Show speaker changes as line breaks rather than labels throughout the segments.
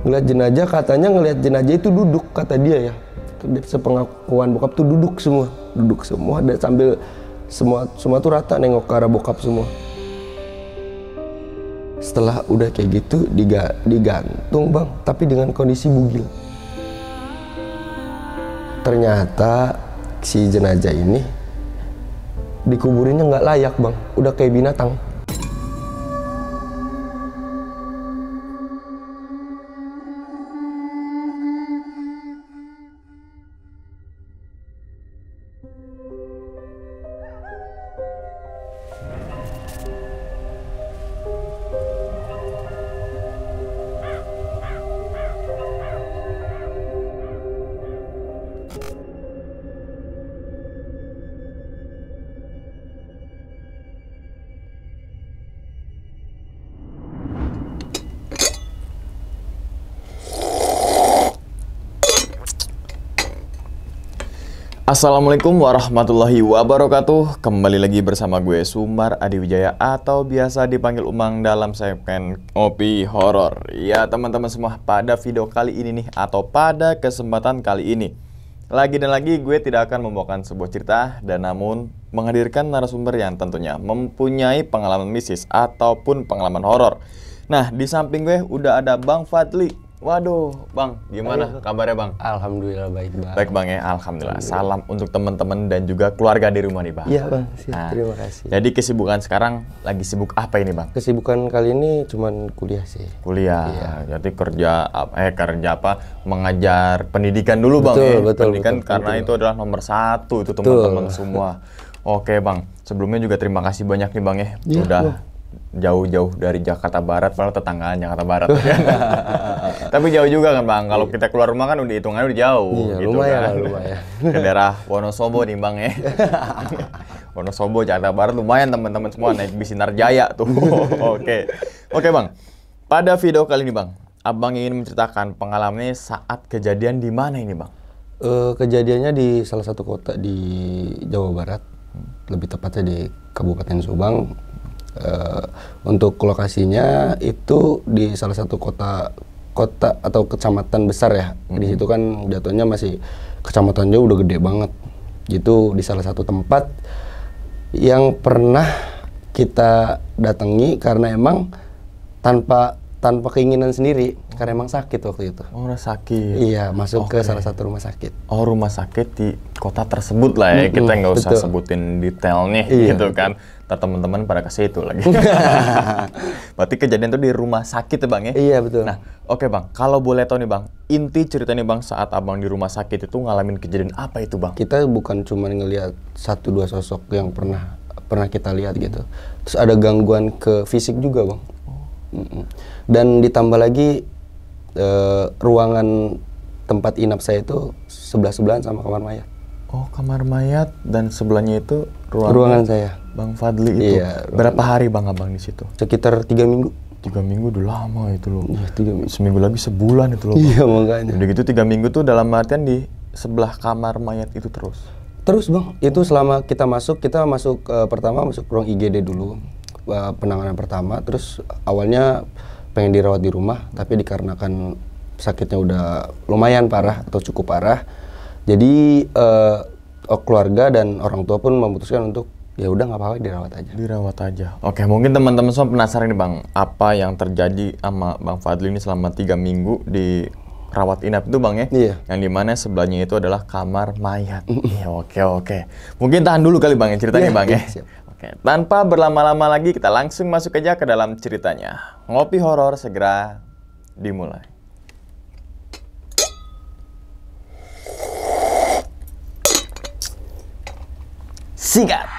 Ngeliat jenazah, katanya ngeliat jenazah itu duduk, kata dia ya. Sepengakuan bokap tuh duduk semua dan sambil semua tuh rata nengok ke arah bokap semua. Setelah udah kayak gitu digantung bang, tapi dengan kondisi bugil. Ternyata si jenazah ini dikuburinnya nggak layak bang, udah kayak binatang.
Assalamualaikum warahmatullahi wabarakatuh. Kembali lagi bersama gue Sumar Adiwijaya atau biasa dipanggil Umang dalam segmen Ngopi Horor. Ya teman-teman semua, pada video kali ini nih atau pada kesempatan kali ini lagi gue tidak akan membawakan sebuah cerita dan namun menghadirkan narasumber yang tentunya mempunyai pengalaman mistis ataupun pengalaman horor. Nah, di samping gue udah ada Bang Fadli. Waduh, Bang, gimana kabarnya Bang?
Alhamdulillah baik Bang.
Baik Bang ya, Alhamdulillah. Salam untuk teman-teman dan juga keluarga di rumah nih Bang.
Iya Bang, terima kasih.
Jadi kesibukan sekarang lagi sibuk apa ini Bang?
Kesibukan kali ini cuman kuliah sih.
Kuliah,
iya.
Jadi kerja apa? Mengajar pendidikan dulu Bang.
Betul,
pendidikan
betul,
karena itu adalah nomor 1 itu teman-teman semua. Oke Bang, sebelumnya juga terima kasih banyak nih Bang ya.
Iya,
udah
Bang.
Jauh-jauh dari Jakarta Barat, malah tetanggaan Jakarta Barat. Tapi jauh juga kan Bang, kalau kita keluar rumah kan udah hitungannya udah jauh.
Iya,
gitu
lumayan
kan.
lumayan.
Ke daerah Wonosobo nih Bang ya. Wonosobo, Jakarta Barat lumayan teman-teman semua, naik bis Sinar Jaya tuh. Oke Bang, pada video kali ini Bang, Abang ingin menceritakan pengalamannya saat kejadian di mana ini Bang?
Kejadiannya di salah satu kota di Jawa Barat, lebih tepatnya di Kabupaten Subang. Untuk lokasinya itu di salah satu kota atau kecamatan besar ya. Di situ kan jatuhnya masih kecamatannya udah gede banget. Gitu di salah satu tempat yang pernah kita datangi karena emang tanpa keinginan sendiri, karena emang sakit waktu itu.
Oh, sakit.
Iya, masuk ke salah satu rumah sakit.
Oh, rumah sakit di kota tersebut lah ya. Kita nggak usah sebutin detailnya gitu kan. Ntar teman-teman pada ke situ lagi. Berarti kejadian itu di rumah sakit ya Bang ya?
Iya, betul.
Nah, oke Bang, kalau boleh tahu nih Bang, inti ceritanya Bang saat Abang di rumah sakit itu ngalamin kejadian apa itu Bang?
Kita bukan cuma ngelihat 1-2 sosok yang pernah kita lihat gitu. Terus ada gangguan ke fisik juga Bang. Dan ditambah lagi ruangan tempat inap saya itu sebelah-sebelahan sama kamar mayat.
Oh, kamar mayat dan sebelahnya itu
ruangan saya.
Bang Fadli itu.
Iya,
berapa hari Bang Abang di situ?
Sekitar 3 minggu.
3 minggu udah lama itu loh.
Iya, 3 minggu.
Seminggu lagi sebulan itu loh Bang.
Iya, makanya.
Udah gitu 3 minggu tuh dalam artian di sebelah kamar mayat itu terus?
Terus Bang, itu selama kita masuk pertama masuk ruang IGD dulu. Penanganan pertama, terus awalnya pengen dirawat di rumah, tapi dikarenakan sakitnya udah lumayan parah atau cukup parah, jadi keluarga dan orang tua pun memutuskan untuk ya udah nggak apa-apa dirawat aja. Oke, mungkin teman-teman semua penasaran nih Bang, apa yang terjadi sama Bang Fadli ini selama 3 minggu di rawat inap itu Bang ya? Iya. Yang dimana sebelahnya itu adalah kamar mayat. Iya, oke. Mungkin tahan dulu kali Bang ya ceritanya Bang ya? Siap. Oke, tanpa berlama-lama lagi kita langsung masuk aja ke dalam ceritanya. Ngopi horor segera dimulai. Sikat.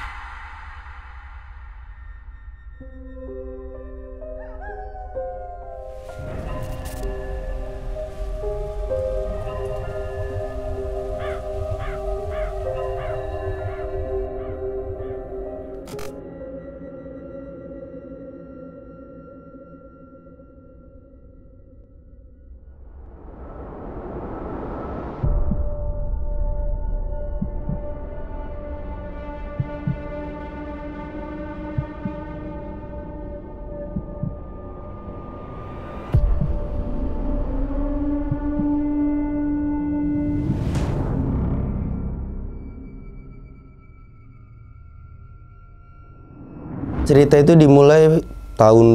cerita itu dimulai tahun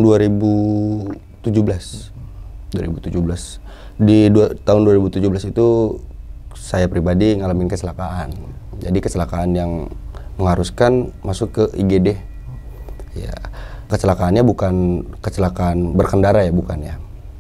2017. Tahun 2017 itu saya pribadi ngalamin kecelakaan. Jadi kecelakaan yang mengharuskan masuk ke IGD. Ya, kecelakaannya bukan kecelakaan berkendara ya, bukan ya.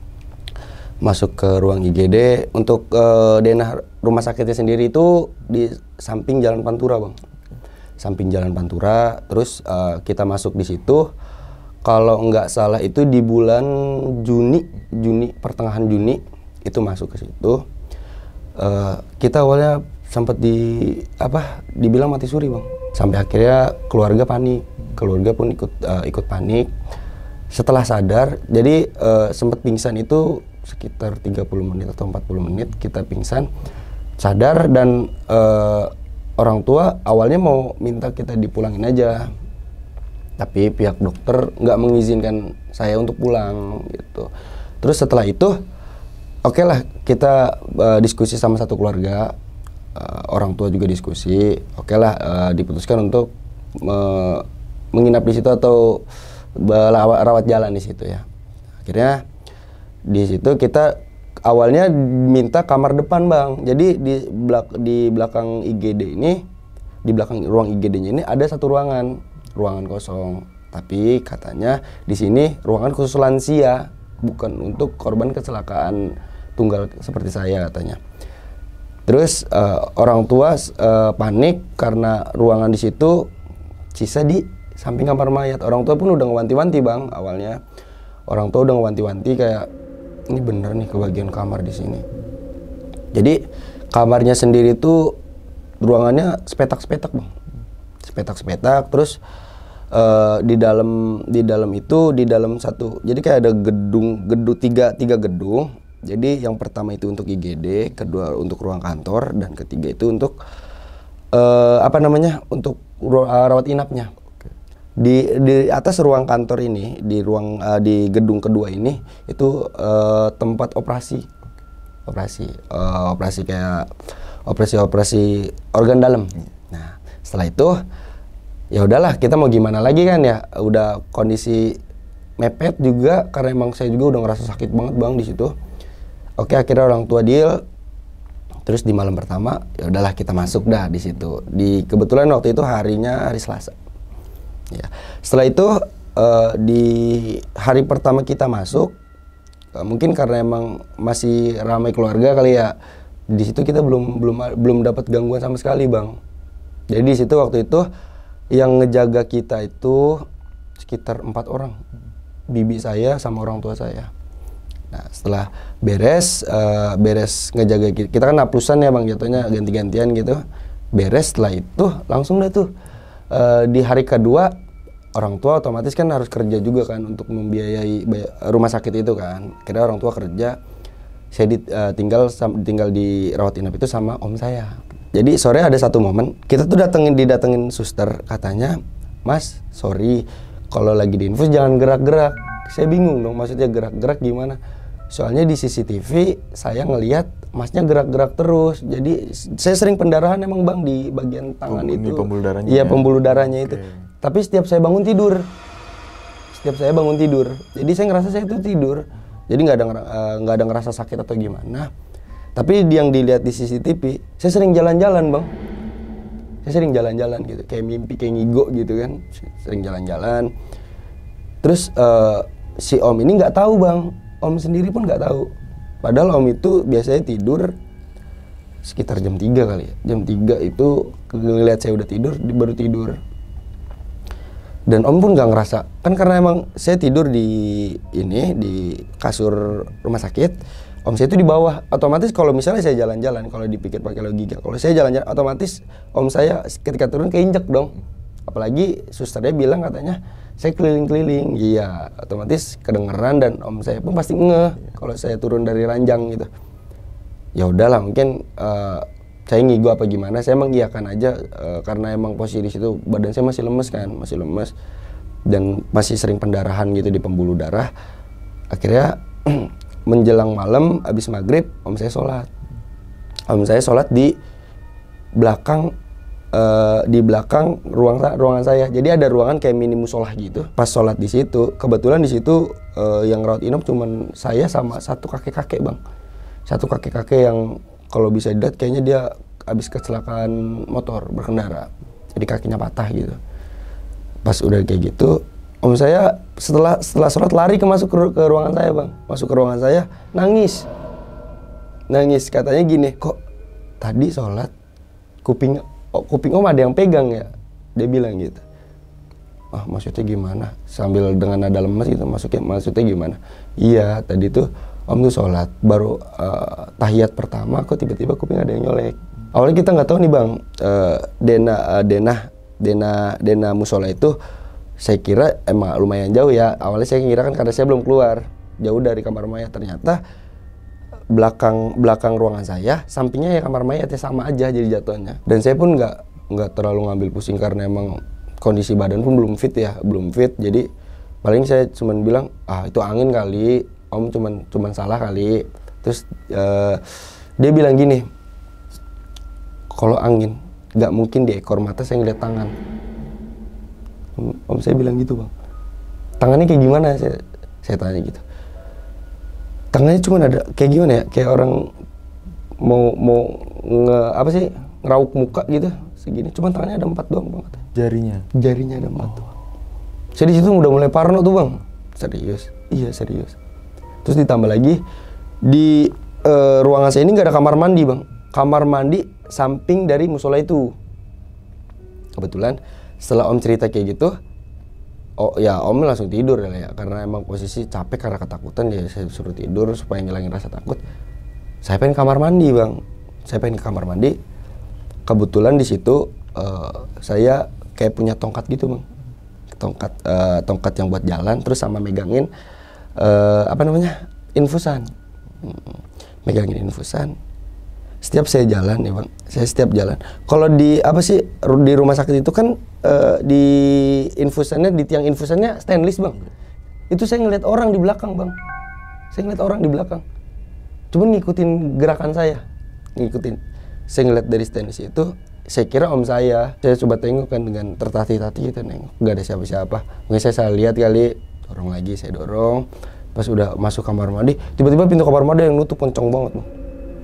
Masuk ke ruang IGD untuk denah rumah sakitnya sendiri itu di samping Jalan Pantura, Bang. Samping Jalan Pantura, terus kita masuk di situ. Kalau nggak salah itu di bulan Juni, pertengahan Juni itu masuk ke situ. Kita awalnya sempat dibilang mati suri, Bang. Sampai akhirnya keluarga panik, keluarga pun ikut panik. Setelah sadar, jadi sempat pingsan itu sekitar 30 menit atau 40 menit kita pingsan, sadar, dan orang tua awalnya mau minta kita dipulangin aja, tapi pihak dokter nggak mengizinkan saya untuk pulang gitu. Terus setelah itu oke lah, kita diskusi sama satu keluarga, orang tua juga diskusi, oke lah, diputuskan untuk menginap di situ atau rawat jalan di situ ya. Akhirnya di situ kita awalnya minta kamar depan, Bang. Jadi di belakang IGD ini, di belakang ruang IGD-nya ini ada satu ruangan kosong. Tapi katanya di sini ruangan khusus lansia, bukan untuk korban kecelakaan tunggal seperti saya katanya. Terus orang tua panik karena ruangan di situ sisa di samping kamar mayat. Orang tua pun udah ngewanti-wanti, Bang, awalnya. Orang tua udah ngewanti-wanti kayak ini bener nih kebagian kamar di sini. Jadi kamarnya sendiri tuh ruangannya sepetak-sepetak, Bang. Sepetak-sepetak, terus di dalam itu di dalam satu. Jadi kayak ada gedung tiga gedung. Jadi yang pertama itu untuk IGD, kedua untuk ruang kantor, dan ketiga itu untuk untuk rawat inapnya. Di atas ruang kantor ini, di gedung kedua ini itu tempat operasi kayak operasi organ dalam. Nah, setelah itu ya udahlah, kita mau gimana lagi kan ya, udah kondisi mepet juga karena emang saya juga udah ngerasa sakit banget, Bang, di situ. Oke, akhirnya orang tua deal. Terus di malam pertama ya udahlah kita masuk dah di situ. Kebetulan waktu itu harinya hari Selasa. Ya. Setelah itu di hari pertama kita masuk, mungkin karena emang masih ramai keluarga kali ya, di situ kita belum dapat gangguan sama sekali, Bang. Jadi di situ waktu itu yang ngejaga kita itu sekitar 4 orang, bibi saya sama orang tua saya. Nah, setelah beres ngejaga kita kan aplusan ya, Bang, jatuhnya ganti-gantian gitu. Beres, setelah itu langsung dah tuh di hari kedua orang tua otomatis kan harus kerja juga kan untuk membiayai rumah sakit itu kan. Kira orang tua kerja, saya tinggal di rawat inap itu sama om saya. Jadi sore ada satu momen kita tuh didatengin suster, katanya, "Mas, sorry kalau lagi di infus jangan gerak-gerak." Saya bingung dong, maksudnya gerak-gerak gimana? Soalnya di CCTV saya ngelihat masnya gerak-gerak terus. Jadi saya sering pendarahan emang, Bang, di bagian tangan itu.
Ini pembuluh darahnya.
Iya, pembuluh darahnya itu. Tapi setiap saya bangun tidur. Jadi saya ngerasa saya itu tidur. Jadi nggak ada ngerasa sakit atau gimana. Tapi yang dilihat di CCTV, saya sering jalan-jalan, Bang. Saya sering jalan-jalan gitu, kayak mimpi, kayak ngigo gitu kan. Sering jalan-jalan. Terus si om ini nggak tahu, Bang. Om sendiri pun nggak tahu. Padahal om itu biasanya tidur sekitar jam 3 kali ya. Jam 3 itu ngeliat saya udah tidur, baru tidur. Dan om pun nggak ngerasa. Kan karena emang saya tidur di kasur rumah sakit. Om saya itu di bawah. Otomatis kalau misalnya saya jalan-jalan, kalau dipikir pakai logika, kalau saya jalan-jalan otomatis om saya ketika turun keinjek dong. Apalagi susternya bilang katanya saya keliling-keliling, iya, otomatis kedengeran dan om saya pun pasti ngeh kalau saya turun dari ranjang gitu. Ya udahlah, mungkin saya ngigo apa gimana, saya mengiyakan aja karena emang posisi situ badan saya masih lemes dan masih sering pendarahan gitu di pembuluh darah. Akhirnya menjelang malam habis maghrib om saya sholat di belakang di belakang ruangan saya. Jadi ada ruangan kayak mini musolah gitu. Pas sholat di situ, kebetulan di situ yang rawat inap cuman saya sama satu kakek-kakek bang. Satu kakek-kakek yang kalau bisa dilihat kayaknya dia habis kecelakaan motor berkendara. Jadi kakinya patah gitu. Pas udah kayak gitu, om saya setelah sholat lari masuk ke ruangan saya bang. Masuk ke ruangan saya, nangis katanya gini, kok tadi sholat kuping om ada yang pegang ya, dia bilang gitu. Maksudnya gimana? Sambil dengan nada lemas gitu, maksudnya gimana? Iya, tadi tuh om tuh sholat, baru tahiyat pertama kok tiba-tiba kuping ada yang nyolek. Awalnya kita nggak tahu nih bang, denah musola itu saya kira emang lumayan jauh ya. Awalnya saya kira kan karena saya belum keluar, jauh dari kamar mayat. Ternyata belakang ruangan saya, sampingnya ya kamar mayat ya, sama aja jadi jatuhnya. Dan saya pun nggak terlalu ngambil pusing karena emang kondisi badan pun belum fit. Jadi paling saya cuman bilang itu angin kali, om cuman salah kali. Terus dia bilang gini, kalau angin nggak mungkin di ekor mata saya ngeliat tangan. Om saya bilang gitu bang, tangannya kayak gimana, saya tanya gitu. Tangannya cuma ada kayak gimana ya, kayak orang mau ngerauk muka gitu segini, cuman tangannya ada 4 doang bang. Jarinya ada 4 doang. Saya di situ udah mulai parno tuh bang. Serius, iya serius. Terus ditambah lagi di ruangan saya ini nggak ada kamar mandi bang. Kamar mandi samping dari musola itu. Kebetulan setelah om cerita kayak gitu, om langsung tidur ya, karena emang posisi capek karena ketakutan. Ya saya suruh tidur supaya ngilangin rasa takut. Saya pengen kamar mandi bang, ke kamar mandi. Kebetulan di situ saya kayak punya tongkat gitu bang, tongkat yang buat jalan, terus sama megangin infusan, megangin infusan. Setiap saya jalan ya bang, setiap jalan. Kalau di rumah sakit itu kan di infusannya, di tiang infusannya stainless bang. Itu saya ngeliat orang di belakang bang. Cuman ngikutin gerakan saya, Saya ngeliat dari stainless itu, saya kira om saya coba tengok kan dengan tertatih-tatih gitu, nengok. Gak ada siapa-siapa. Mungkin saya lihat kali, dorong lagi, saya dorong. Pas udah masuk kamar mandi, tiba-tiba pintu kamar mandi yang nutup kenceng banget bang.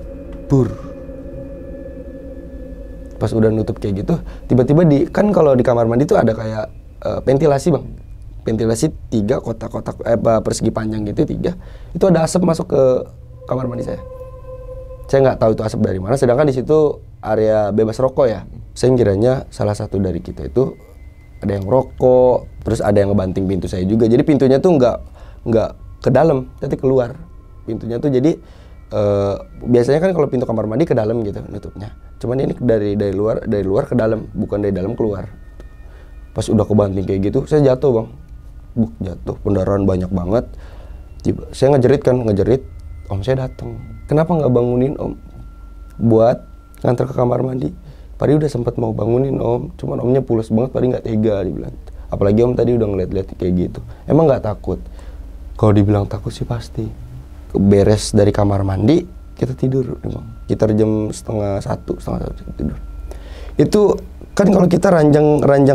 Pas udah nutup kayak gitu, tiba-tiba kan kalau di kamar mandi tuh ada kayak ventilasi bang, ventilasi 3 kotak-kotak persegi panjang gitu 3, itu ada asap masuk ke kamar mandi saya. Saya nggak tahu itu asap dari mana, sedangkan di situ area bebas rokok ya. Saya kiranya salah satu dari kita itu ada yang rokok, terus ada yang ngebanting pintu saya juga. Jadi pintunya tuh nggak ke dalam, tapi keluar pintunya tuh. Jadi biasanya kan kalau pintu kamar mandi ke dalam gitu nutupnya. Cuman ini dari luar ke dalam, bukan dari dalam keluar. Pas udah kebanting kayak gitu, saya jatuh bang. Jatuh, pendarahan banyak banget. Saya ngejerit, om saya datang. Kenapa nggak bangunin om buat nganter ke kamar mandi? Padi udah sempat mau bangunin om, cuman omnya pulas banget, Padi nggak tega dibilang. Apalagi om tadi udah ngeliat-liat kayak gitu. Emang nggak takut? Kalau dibilang takut sih pasti. Beres dari kamar mandi, kita tidur emang. Kita jam setengah satu tidur. Itu kan kalau kita ranjang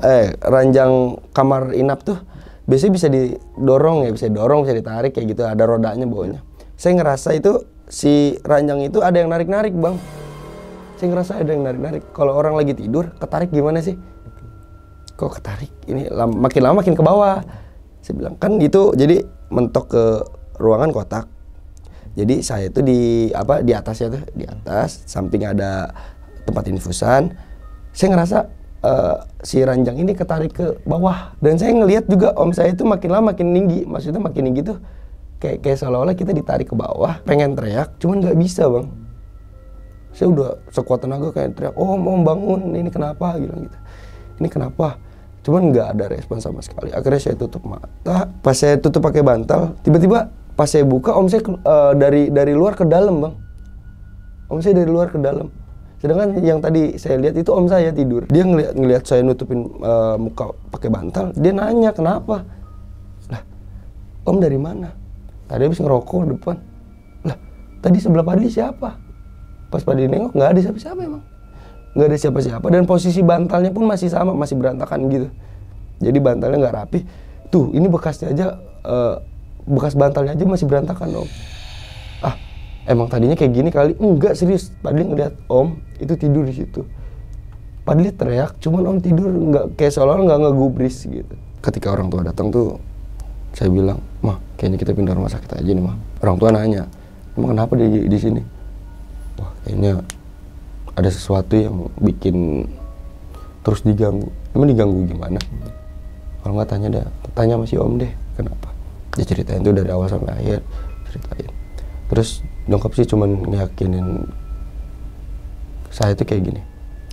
kamar inap tuh biasanya bisa didorong ya, bisa ditarik kayak gitu, ada rodanya bawahnya. Saya ngerasa itu si ranjang itu ada yang narik-narik bang. Saya ngerasa ada yang narik-narik. Kalau orang lagi tidur, ketarik gimana sih? Kok ketarik? Ini makin lama makin ke bawah. Saya bilang kan gitu, jadi mentok ke ruangan kotak. Jadi saya itu di atasnya tuh, di atas, samping ada tempat infusan. Saya ngerasa si ranjang ini ketarik ke bawah, dan saya ngelihat juga om saya itu makin lama makin tinggi. Maksudnya makin tinggi tuh kayak seolah-olah kita ditarik ke bawah. Pengen teriak, cuman nggak bisa bang. Saya udah sekuat tenaga kayak teriak, om bangun, ini kenapa? Gitu. Ini kenapa? Cuman nggak ada respon sama sekali. Akhirnya saya tutup mata. Pas saya tutup pakai bantal, tiba-tiba pas saya buka, om saya dari luar ke dalam bang. Om saya dari luar ke dalam. Sedangkan yang tadi saya lihat itu om saya tidur. Dia ngelihat saya nutupin muka pakai bantal. Dia nanya kenapa? Lah, om dari mana? Tadi habis ngerokok di depan. Lah, tadi sebelah Padli siapa? Pas Padli nengok nggak ada siapa-siapa emang. nggak ada siapa-siapa, dan posisi bantalnya pun masih sama, masih berantakan gitu. Jadi bantalnya nggak rapi. Tuh, ini bekasnya aja, bekas bantalnya aja masih berantakan, Om. Ah, emang tadinya kayak gini kali? Enggak, serius. Padahal ngeliat Om itu tidur di situ. Padahal teriak, cuman Om tidur nggak, kayak seolah-olah nggak ngegubris gitu. Ketika orang tua datang tuh, saya bilang, "Mah, kayaknya kita pindah rumah sakit aja nih, Mah." Orang tua nanya, "Emang kenapa di sini?" Wah, kayaknya ada sesuatu yang bikin terus diganggu. Emang diganggu gimana? Kalau nggak tanya sama si Om deh, kenapa? Dia ceritain tuh dari awal sampai akhir, ceritain. Terus nyokap sih cuman ngeyakinin saya tuh kayak gini.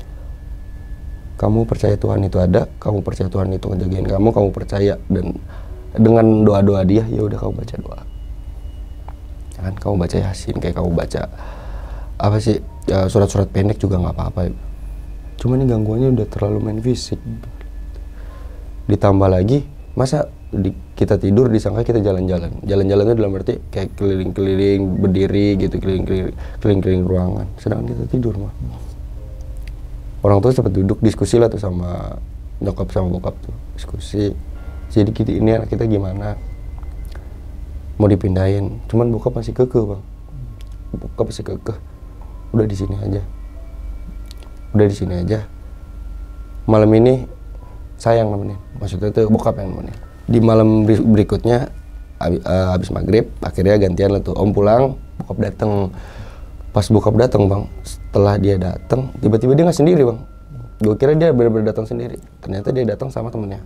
Kamu percaya Tuhan itu ada, kamu percaya Tuhan itu ngejagain kamu percaya, dan dengan doa-doa dia, ya udah kamu baca doa. Kan kamu baca Yasin, kayak kamu baca apa sih, ya, surat-surat pendek juga nggak apa-apa. Cuma ini gangguannya udah terlalu main fisik. Ditambah lagi, masa kita tidur disangka kita jalan-jalan. Jalan-jalan itu dalam arti kayak keliling-keliling, berdiri gitu, keliling-keliling ruangan. Sedangkan kita tidur, mah. Orang tua sempat duduk diskusi lah tuh sama nyokap sama bokap tuh, diskusi. Jadi ini anak kita gimana? Mau dipindahin. Cuman bokap masih kekeh, Bang. Bokap masih kekeh. Udah di sini aja. Udah di sini aja. Malam ini sayang nemenin. Maksudnya tuh bokap yang nemenin. Di malam berikutnya habis maghrib akhirnya gantian lah tuh. Om pulang, bokap datang. Pas bokap datang, Bang, setelah dia datang, tiba-tiba dia nggak sendiri, Bang. Gue kira dia benar-benar datang sendiri. Ternyata dia datang sama temennya.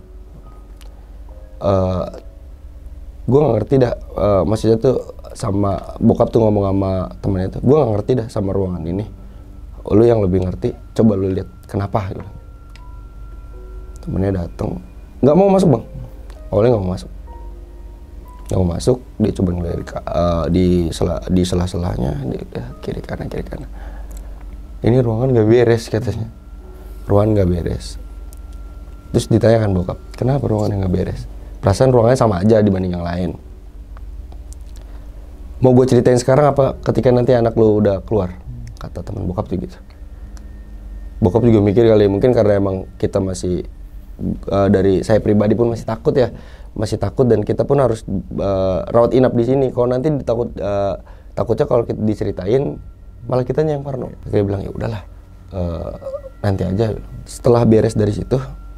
Gue nggak ngerti dah. Maksudnya tuh sama bokap tuh ngomong sama temennya tuh. Gue nggak ngerti dah sama ruangan ini. Lu yang lebih ngerti. Coba lu lihat kenapa. Gitu. Temennya datang, nggak mau masuk, Bang. Awalnya nggak mau masuk. Nggak mau masuk, dia coba ngelirik di sela-selanya, kiri kanan. Ini ruangan nggak beres katanya. Ruangan nggak beres. Terus ditanyakan bokap, kenapa ruangannya nggak beres? Perasaan ruangannya sama aja dibanding yang lain. Mau gue ceritain sekarang apa ketika nanti anak lo udah keluar? Kata teman bokap tuh gitu. Bokap juga mikir kali, mungkin karena emang kita masih dari saya pribadi pun masih takut dan kita pun harus rawat inap di sini. Kalau nanti takutnya kalau kita diceritain malah kitanya yang parno. Dia bilang ya udahlah, nanti aja. Setelah beres dari situ,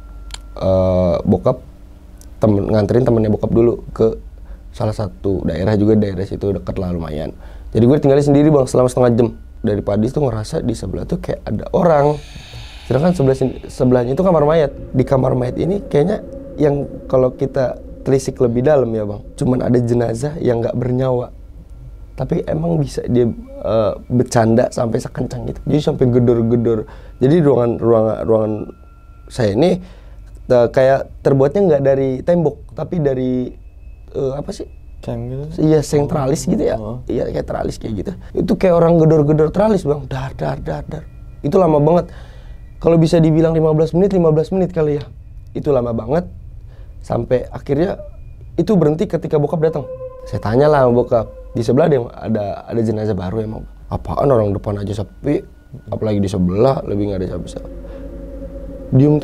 bokap nganterin temennya bokap dulu ke salah satu daerah juga, daerah situ dekat lah lumayan. Jadi gue tinggalnya sendiri, Bang, selama setengah jam. Dari Padis tuh ngerasa di sebelah tuh kayak ada orang. Sedangkan sebelahnya itu kamar mayat. Di kamar mayat ini kayaknya yang kalau kita telisik lebih dalam ya, Bang, cuman ada jenazah yang nggak bernyawa. Tapi emang bisa dia bercanda sampai sekencang gitu. Jadi sampai gedor-gedor. Jadi ruangan saya ini kayak terbuatnya nggak dari tembok, tapi dari apa sih?
Seng gitu?
Iya, seng teralis gitu ya. Iya, kayak teralis kayak gitu. Itu kayak orang gedor-gedor teralis, Bang. Dar. Itu lama banget. Kalau bisa dibilang 15 menit kali ya. Itu lama banget. Sampai akhirnya itu berhenti ketika bokap datang. Saya tanya lah sama bokap, di sebelah ada jenazah baru emang. Apaan, orang depan aja sepi, apalagi di sebelah lebih nggak ada siapa-siapa. Diem.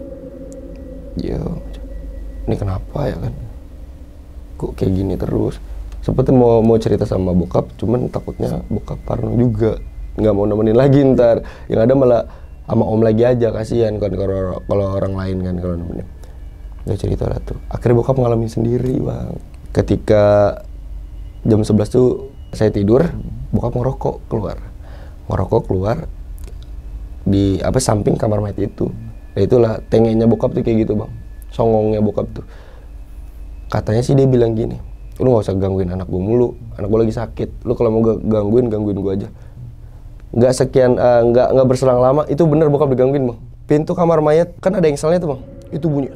Ya, ini kenapa ya kan? Kok kayak gini terus? Seperti mau cerita sama bokap, cuman takutnya bokap parno juga, nggak mau nemenin lagi ntar. Yang ada malah sama om lagi aja, kasihan kan kalau orang lain kan kalau nemenin. Gak cerita lah tuh. Akhirnya bokap ngalamin sendiri, Bang. Ketika jam 11 tuh saya tidur, bokap ngerokok keluar di samping kamar mayat itu. Nah, itulah tengenya bokap tuh kayak gitu, Bang. Songongnya bokap tuh. Katanya sih dia bilang gini, lu nggak usah gangguin anak gue mulu, anak gue lagi sakit. Lu kalau mau gangguin gue aja. Nggak berselang lama, itu bener bokap digangguin, Bang. Pintu kamar mayat kan ada engselnya tuh, Bang. Itu bunyi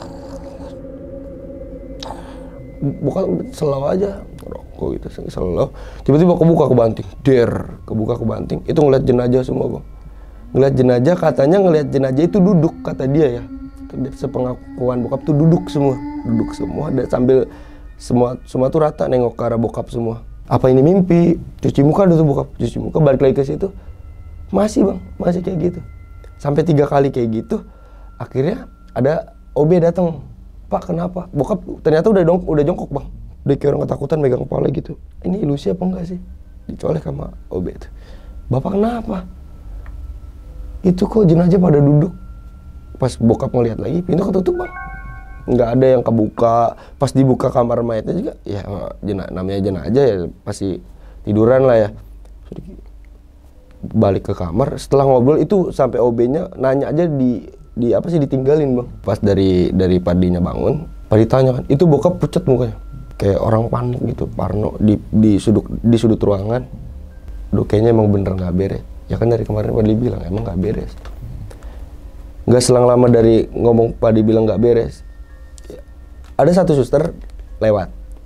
bokap selalu aja rokok gitu, selalu. Tiba-tiba kebuka kebanting. Itu ngeliat jenazah semua, Bang. Ngeliat jenazah, katanya ngeliat jenazah itu duduk, kata dia ya. Sepengakuan bokap tuh duduk semua dan sambil semua tuh rata nengok ke arah bokap semua. Apa ini mimpi? Cuci muka dulu bokap, balik lagi ke situ. Masih, Bang, masih kayak gitu. Sampai 3 kali kayak gitu, akhirnya ada OB datang. Pak kenapa? Bokap ternyata udah jongkok bang. Udah kayak orang ketakutan megang kepala gitu. Ini ilusi apa enggak sih? Dicolek sama OB itu. Bapak kenapa? Itu kok jenazah pada duduk. Pas bokap ngeliat lagi, pintu ketutup bang. Nggak ada yang kebuka. Pas dibuka kamar mayatnya juga, ya namanya jenazah ya pasti tiduran lah ya. Balik ke kamar, setelah ngobrol itu sampai OB-nya nanya aja di apa sih ditinggalin bang. Pas dari Padinya bangun, Padi tanya kan, itu bokap pucat mukanya, kayak orang panik gitu, parno di sudut ruangan. Duh kayaknya emang bener nggak beres. Ya kan dari kemarin Padi bilang emang nggak beres. Nggak selang lama dari ngomong Padi bilang nggak beres, ada satu suster lewat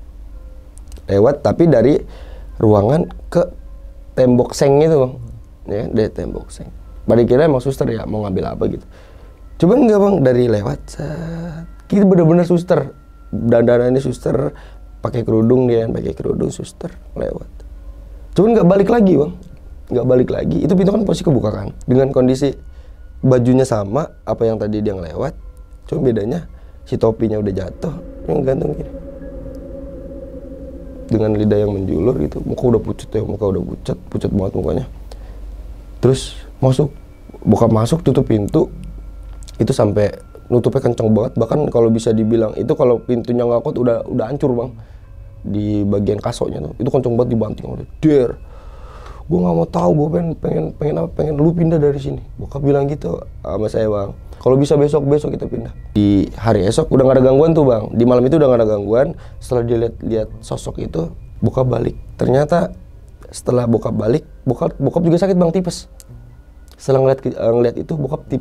tapi dari ruangan ke tembok seng itu bang, ya dari tembok seng. Padi kira emang suster ya mau ngambil apa gitu. Cuman enggak bang, dari lewat kita bener-bener suster, dandanannya suster, pakai kerudung dia, pakai kerudung suster lewat. Cuman nggak balik lagi bang, nggak balik lagi. Itu pintu kan posisi kebuka kan, dengan kondisi bajunya sama apa yang tadi dia ngelewat, cuma bedanya si topinya udah jatuh, yang gantung gini, dengan lidah yang menjulur gitu, muka udah pucat banget mukanya. Terus bokap masuk tutup pintu. Itu sampai nutupnya kenceng banget, bahkan kalau bisa dibilang itu kalau pintunya nggak kuat udah hancur bang. Di bagian kasoknya tuh itu kenceng banget, dibanting udah der. Gue nggak mau tahu, gue pengen lu pindah dari sini. Bokap bilang gitu sama saya bang, kalau bisa besok kita pindah. Di hari esok udah nggak ada gangguan tuh bang, di malam itu udah nggak ada gangguan. Setelah dia lihat sosok itu, bokap balik. Ternyata setelah bokap balik, bokap juga sakit bang, tipes. Setelah ngeliat itu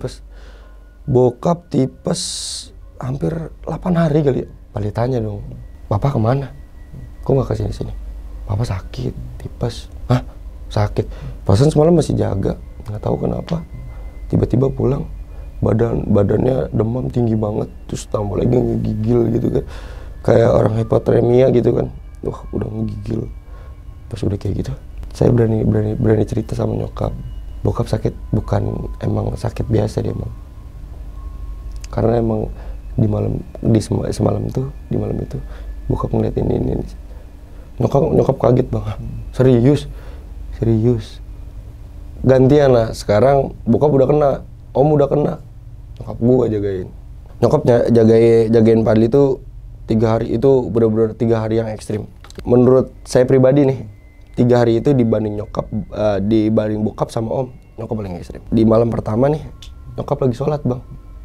bokap tipes hampir 8 hari kali ya. Padi tanya dong, Bapak kemana? Kok nggak kesini? Bapak sakit, tipes. Hah? Sakit? Pasan semalam masih jaga, nggak tahu kenapa. Tiba-tiba pulang, badannya demam tinggi banget, terus tambah lagi ngegigil gitu kan. Kayak orang hipotermia gitu kan. Wah, udah ngegigil. Pas udah kayak gitu, saya berani cerita sama nyokap. Bokap sakit bukan emang sakit biasa dia emang. Karena emang semalam itu bokap ngeliat ini. Nyokap kaget bang. Serius. Gantian lah, sekarang bokap udah kena, om udah kena. Nyokap gua jagain. Nyokap jagain Padli itu 3 hari, itu benar-benar 3 hari yang ekstrim. Menurut saya pribadi nih, 3 hari itu dibanding bokap sama om, nyokap paling ekstrim. Di malam pertama nih, nyokap lagi sholat bang.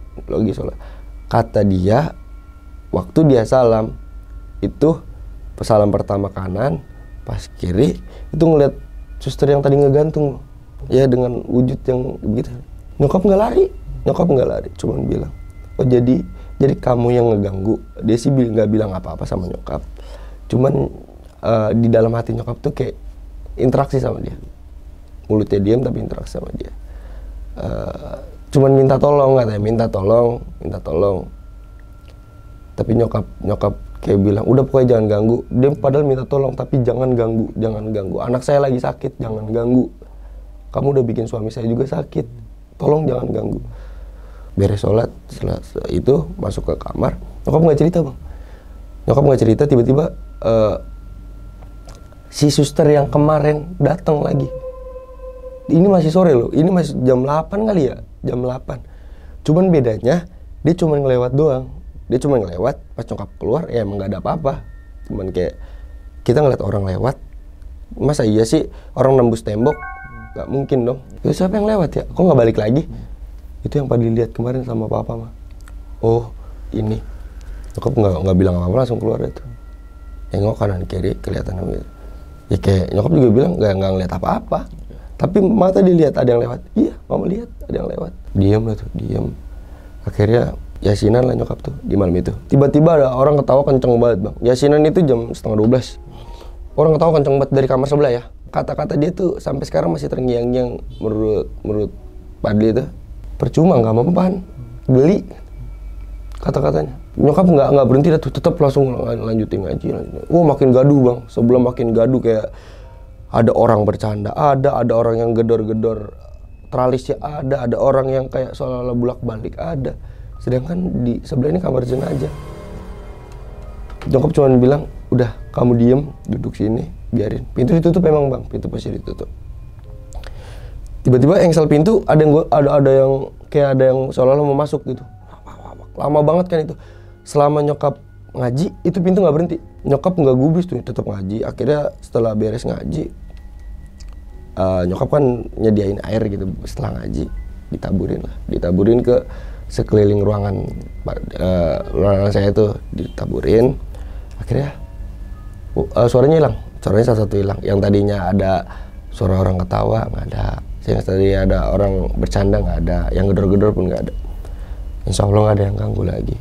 Kata dia, waktu dia salam, itu salam pertama kanan, pas kiri, itu ngeliat suster yang tadi ngegantung. Ya dengan wujud yang begitu. Nyokap nggak lari, cuman bilang, oh jadi kamu yang ngeganggu. Dia sih nggak bilang apa-apa sama nyokap. Cuman di dalam hati nyokap tuh kayak interaksi sama dia. Mulutnya diam tapi interaksi sama dia. Cuman minta tolong katanya, minta tolong. Tapi nyokap kayak bilang, udah pokoknya jangan ganggu. Dia padahal minta tolong, tapi jangan ganggu. Anak saya lagi sakit, jangan ganggu. Kamu udah bikin suami saya juga sakit, tolong jangan ganggu. Beres sholat, setelah itu masuk ke kamar, nyokap nggak cerita bang. Tiba-tiba si suster yang kemarin datang lagi. Ini masih sore loh, ini masih jam 8 kali ya, jam 8. Cuman bedanya, dia cuma ngelewat doang. Pas nyokap keluar, ya emang gak ada apa-apa. Cuman kayak, kita ngeliat orang lewat, masa iya sih orang nembus tembok? Gak mungkin dong. Itu siapa yang lewat ya? Kok gak balik lagi? Itu yang Padli lihat kemarin sama papa mah. Oh, ini. Nyokap gak bilang apa-apa, langsung keluar itu. Nengok kanan kiri, kelihatan gitu. Ya kayak nyokap juga bilang gak ngeliat apa-apa. Tapi mata dilihat ada yang lewat. Iya, mama lihat ada yang lewat. Diam. Akhirnya yasinan lah nyokap tuh di malam itu. Tiba-tiba ada orang ketawa kenceng banget bang. Yasinan itu jam 11:30. Orang ketawa kenceng banget dari kamar sebelah ya. Kata-kata dia tuh sampai sekarang masih terngiang-ngiang menurut Padli itu. Percuma nggak mempan, geli kata-katanya. Nyokap nggak berhenti dah tuh, tetap langsung lanjutin ngaji. Wah makin gaduh bang. Sebelum makin gaduh kayak ada orang bercanda, ada orang yang gedor-gedor tralisnya ada orang yang kayak seolah-olah bolak-balik ada. Sedangkan di sebelah ini kamar jenazah. Nyokap cuma bilang, udah kamu diem, duduk sini, biarin. Pintu ditutup emang bang, pintu pasti ditutup. Tiba-tiba engsel pintu ada yang kayak ada yang seolah-olah mau masuk gitu. Lama banget kan itu. Selama nyokap ngaji, itu pintu nggak berhenti. Nyokap nggak gubris tuh, tetap ngaji. Akhirnya setelah beres ngaji, nyokap kan nyediain air gitu setelah ngaji, ditaburin ke sekeliling ruangan saya itu, ditaburin. Akhirnya suaranya hilang, suaranya satu hilang. Yang tadinya ada suara orang ketawa nggak ada, yang tadi ada orang bercanda nggak ada, yang gedor-gedor pun nggak ada. Insya Allah nggak ada yang ganggu lagi.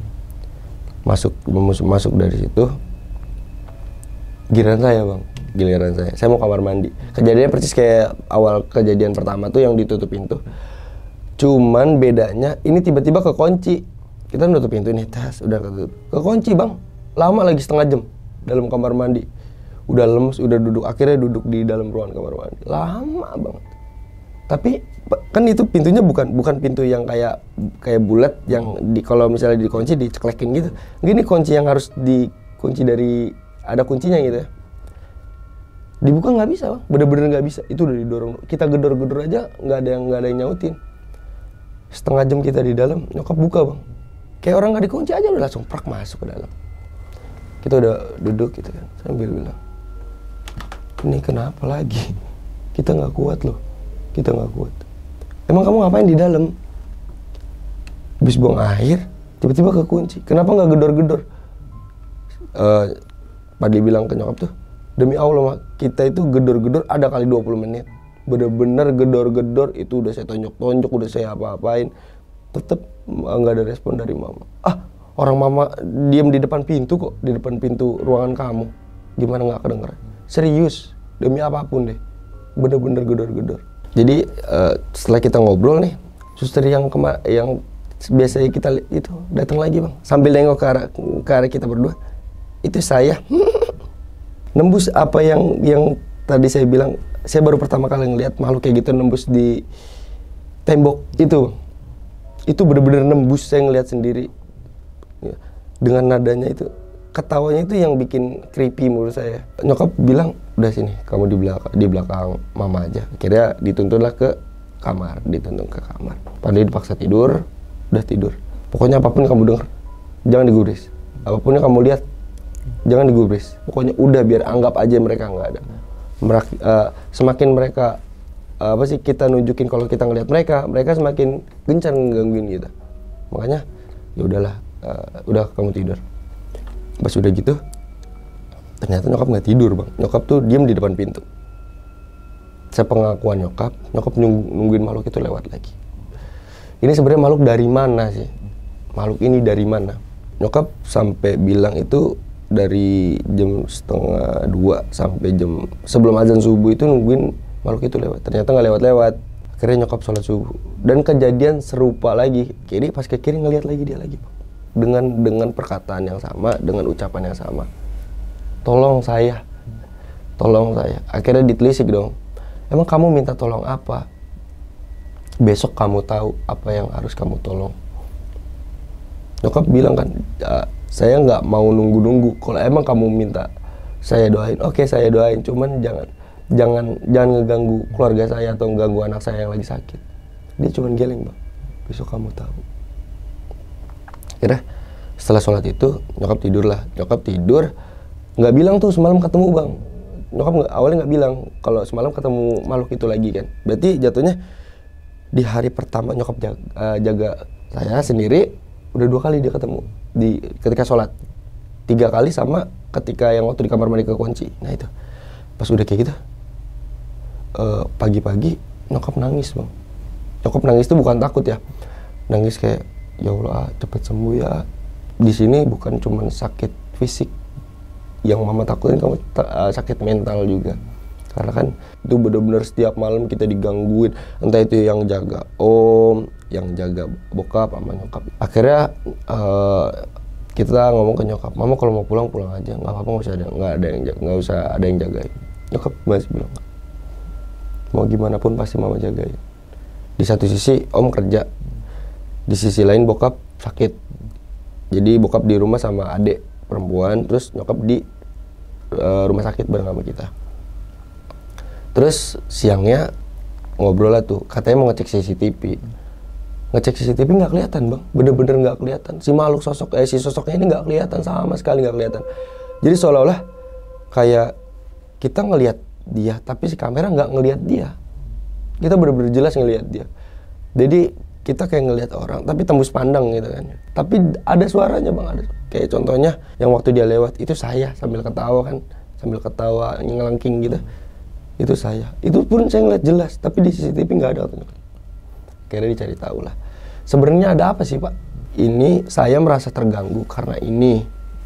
Masuk dari situ, giliran saya mau kamar mandi. Kejadiannya persis kayak awal kejadian pertama tuh yang ditutup pintu. Cuman bedanya ini tiba-tiba kekunci. Kita nutup pintu nih, udah ketutup. Kekunci bang, lama lagi setengah jam dalam kamar mandi. Udah lemes, udah duduk, akhirnya duduk di dalam ruangan kamar mandi. Lama banget. Tapi kan itu pintunya bukan pintu yang kayak bulat yang kalau misalnya dikunci diceklekin gitu. Gini kunci yang harus dikunci dari ada kuncinya gitu ya. Dibuka nggak bisa bang, bener-bener nggak bisa. Itu udah didorong. Kita gedor-gedor aja nggak ada yang nyautin. Setengah jam kita di dalam, nyokap buka bang. Kayak orang nggak dikunci aja udah langsung prak masuk ke dalam. Kita udah duduk gitu kan, sambil bilang, ini kenapa lagi? Kita nggak kuat loh, kita nggak kuat. Emang kamu ngapain di dalam? Habis buang air, tiba-tiba kekunci. Kenapa nggak gedor-gedor? Padli bilang ke nyokap tuh, demi Allah kita itu gedor-gedor ada kali 20 menit. Bener-bener gedor-gedor itu udah saya tonjok-tonjok, udah saya apa-apain. Tetep nggak ada respon dari mama. Orang mama diem di depan pintu kok, di depan pintu ruangan kamu. Gimana nggak kedengeran? Serius, demi apapun deh. Bener-bener gedor-gedor. Jadi setelah kita ngobrol nih, suster yang biasanya kita itu datang lagi bang, sambil nengok ke arah kita berdua. Itu saya nembus apa yang tadi saya bilang, saya baru pertama kali ngelihat makhluk kayak gitu nembus di tembok itu. Itu bener-bener nembus, saya ngelihat sendiri. Ya, dengan nadanya itu, ketawanya itu yang bikin creepy menurut saya. Nyokap bilang, udah sini, kamu di belakang mama aja. Akhirnya dituntunlah ke kamar, Padahal dipaksa tidur, udah tidur. Pokoknya apapun yang kamu dengar, jangan digubris. Apapun yang kamu lihat, jangan digubris. Pokoknya udah biar anggap aja mereka nggak ada. Semakin mereka kita nunjukin kalau kita ngelihat mereka semakin gencar ngegangguin kita. Makanya ya udahlah, udah kamu tidur. Pas udah gitu, ternyata nyokap nggak tidur bang. Nyokap tuh diem di depan pintu. Sepengakuan nyokap nungguin makhluk itu lewat lagi. Ini sebenarnya makhluk dari mana sih? Makhluk ini dari mana? Nyokap sampai bilang itu dari jam 1:30 sampai jam sebelum azan subuh itu nungguin makhluk itu lewat. Ternyata nggak lewat-lewat. Akhirnya nyokap sholat subuh. Dan kejadian serupa lagi. Kiri pas ke kiri ngelihat lagi dia lagi. Dengan perkataan yang sama, dengan ucapan yang sama. Tolong saya. Akhirnya ditelisik dong. Emang kamu minta tolong apa? Besok kamu tahu apa yang harus kamu tolong. Nyokap bilang kan, saya nggak mau nunggu-nunggu. Kalau emang kamu minta saya doain, oke saya doain. Cuman jangan ngeganggu keluarga saya atau ngeganggu anak saya yang lagi sakit. Dia cuman geleng bang. Besok kamu tahu. Akhirnya setelah sholat itu nyokap tidur, nggak bilang tuh semalam ketemu bang. Nyokap awalnya nggak bilang kalau semalam ketemu makhluk itu lagi kan. Berarti jatuhnya di hari pertama nyokap jaga saya sendiri udah 2 kali dia ketemu ketika sholat, 3 kali sama ketika yang waktu di kamar mandi kekunci. Nah itu pas udah kayak gitu pagi-pagi nyokap nangis bang. Nyokap nangis tuh bukan takut ya, nangis kayak ya Allah cepet sembuh ya. Di sini bukan cuma sakit fisik yang mama takutin, kamu sakit mental juga. Karena kan itu benar-benar setiap malam kita digangguin, entah itu yang jaga om, yang jaga bokap sama nyokap. Akhirnya kita ngomong ke nyokap, mama kalau mau pulang aja, nggak apa-apa, nggak usah ada yang jagain. Nyokap masih bilang mau gimana pun pasti mama jagain. Di satu sisi om kerja, di sisi lain bokap sakit. Jadi bokap di rumah sama adik perempuan, terus nyokap di rumah sakit bareng sama kita. Terus siangnya ngobrol lah tuh, katanya mau ngecek CCTV. Ngecek CCTV nggak kelihatan bang, bener-bener nggak kelihatan. Si makhluk si sosoknya ini nggak kelihatan, sama sekali nggak kelihatan. Jadi seolah-olah kayak kita ngelihat dia, tapi si kamera nggak ngelihat dia. Kita bener-bener jelas ngelihat dia. Jadi kita kayak ngelihat orang, tapi tembus pandang gitu kan. Tapi ada suaranya bang, ada. Kayak contohnya yang waktu dia lewat itu saya sambil ketawa ngelengking gitu. Itu saya. Itu pun saya ngeliat jelas, tapi di CCTV nggak ada katanya. Akhirnya dicari tahu lah. Sebenarnya ada apa sih pak? Ini saya merasa terganggu karena ini.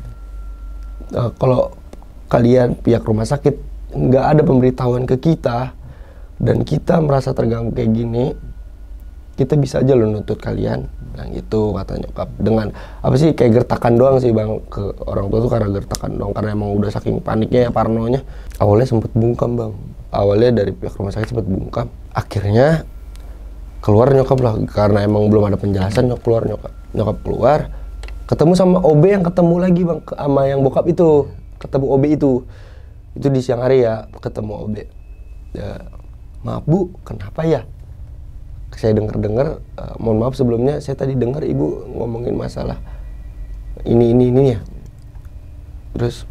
Kalau kalian pihak rumah sakit nggak ada pemberitahuan ke kita dan kita merasa terganggu kayak gini, kita bisa aja loh nuntut kalian. Nah gitu kata nyokap. Dengan apa sih, kayak gertakan doang sih bang, ke orang tua tuh karena gertakan doang, karena emang udah saking paniknya ya, parnonya. Awalnya sempet bungkam bang, awalnya dari pihak rumah sakit sempet bungkam. Akhirnya keluar nyokap lah, karena emang belum ada penjelasan. Nyokap keluar, ketemu sama OB yang ketemu lagi bang, sama yang bokap itu, ketemu OB itu di siang hari ya, ketemu OB. Ya, maaf bu, kenapa ya? Saya dengar, mohon maaf sebelumnya, saya tadi dengar ibu ngomongin masalah ini ya. Terus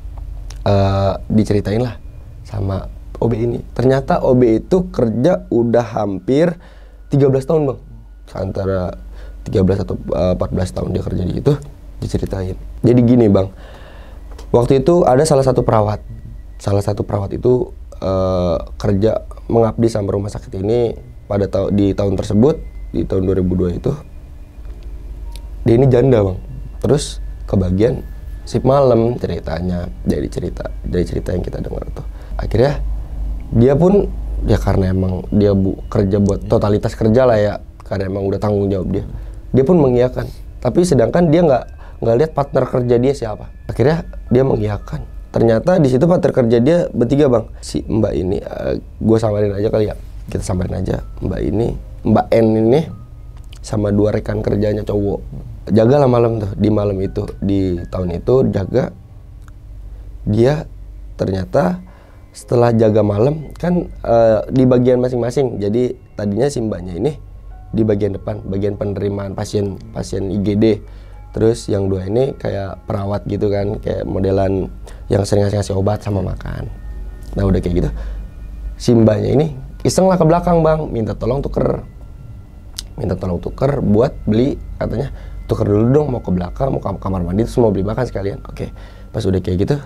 diceritain lah sama OB ini. Ternyata OB itu kerja udah hampir 13 tahun bang, antara 13 atau 14 tahun dia kerja di itu, diceritain. Jadi gini bang, waktu itu ada salah satu perawat itu kerja mengabdi sama rumah sakit ini pada di tahun tersebut, di tahun 2002 itu. Dia ini janda bang, terus kebagian shift malam ceritanya, dari cerita yang kita dengar tuh. Akhirnya dia pun ya karena emang dia kerja buat totalitas kerja lah ya, karena emang udah tanggung jawab dia pun mengiyakan. Tapi sedangkan dia nggak lihat partner kerja dia siapa. Akhirnya dia mengiyakan. Ternyata di situ partner kerja dia bertiga bang. Si Mbak ini, gue samarin aja kali ya. Kita samarin aja Mbak N ini sama 2 rekan kerjanya cowok. Jagalah malam tuh, di malam itu, di tahun itu jaga. Dia ternyata setelah jaga malam kan di bagian masing-masing. Jadi tadinya si mbaknya ini di bagian depan, bagian penerimaan pasien IGD. Terus yang 2 ini kayak perawat gitu kan, kayak modelan yang sering ngasih obat sama makan. Nah udah kayak gitu, si mbaknya ini iseng lah ke belakang bang, minta tolong tuker buat beli, katanya tuker dulu dong, mau ke belakang, mau ke kamar mandi, terus mau beli makan sekalian. Oke, pas udah kayak gitu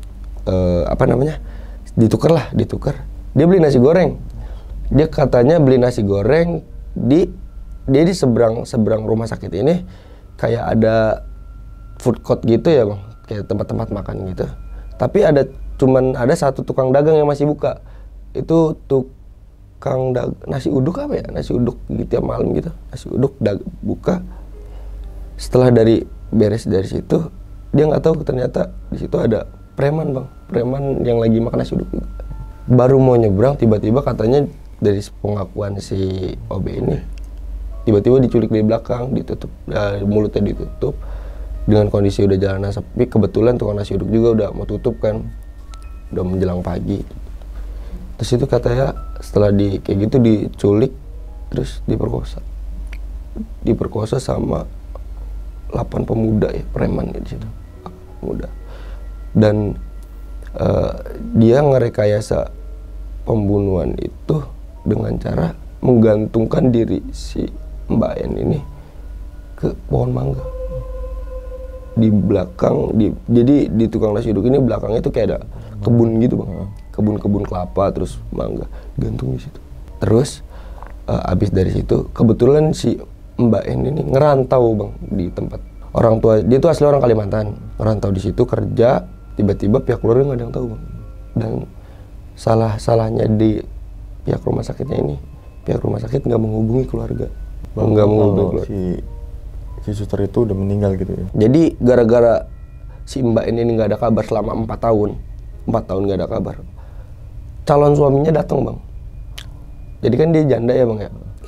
ditukar. Dia beli nasi goreng. Dia katanya beli nasi goreng dia di seberang rumah sakit ini kayak ada food court gitu ya bang, kayak tempat-tempat makan gitu. Tapi cuman ada satu tukang dagang yang masih buka. Itu tukang nasi uduk apa ya? Nasi uduk gitu ya malam gitu. Nasi uduk buka. Setelah beres dari situ, dia nggak tahu ternyata di situ ada preman bang, preman yang lagi makan nasi uduk juga. Baru mau nyebrang, tiba-tiba katanya dari pengakuan si OB ini, tiba-tiba diculik dari belakang, ditutup, mulutnya ditutup, dengan kondisi udah jalanan sepi. Kebetulan tukang nasi uduk juga udah mau tutup kan, udah menjelang pagi. Terus itu katanya setelah kayak gitu diculik, terus diperkosa sama 8 pemuda ya, preman di situ, pemuda. Dan dia ngerekayasa pembunuhan itu dengan cara menggantungkan diri si Mbak N ini ke pohon mangga di belakang. Jadi di tukang nasi uduk ini belakangnya tuh kayak ada kebun gitu bang, kebun kelapa terus mangga, gantung di situ. Terus abis dari situ kebetulan si Mbak N ini ngerantau bang di tempat orang tua dia, tuh asli orang Kalimantan, ngerantau di situ kerja. Tiba-tiba pihak keluarga nggak ada yang tahu bang. Dan salahnya di pihak rumah sakitnya ini, pihak rumah sakit nggak menghubungi keluarga, nggak menghubungi keluarga.
Si suster itu udah meninggal gitu ya.
Jadi gara-gara si Mbak ini nggak ada kabar selama 4 tahun nggak ada kabar. Calon suaminya datang bang. Jadi kan dia janda ya bang ya.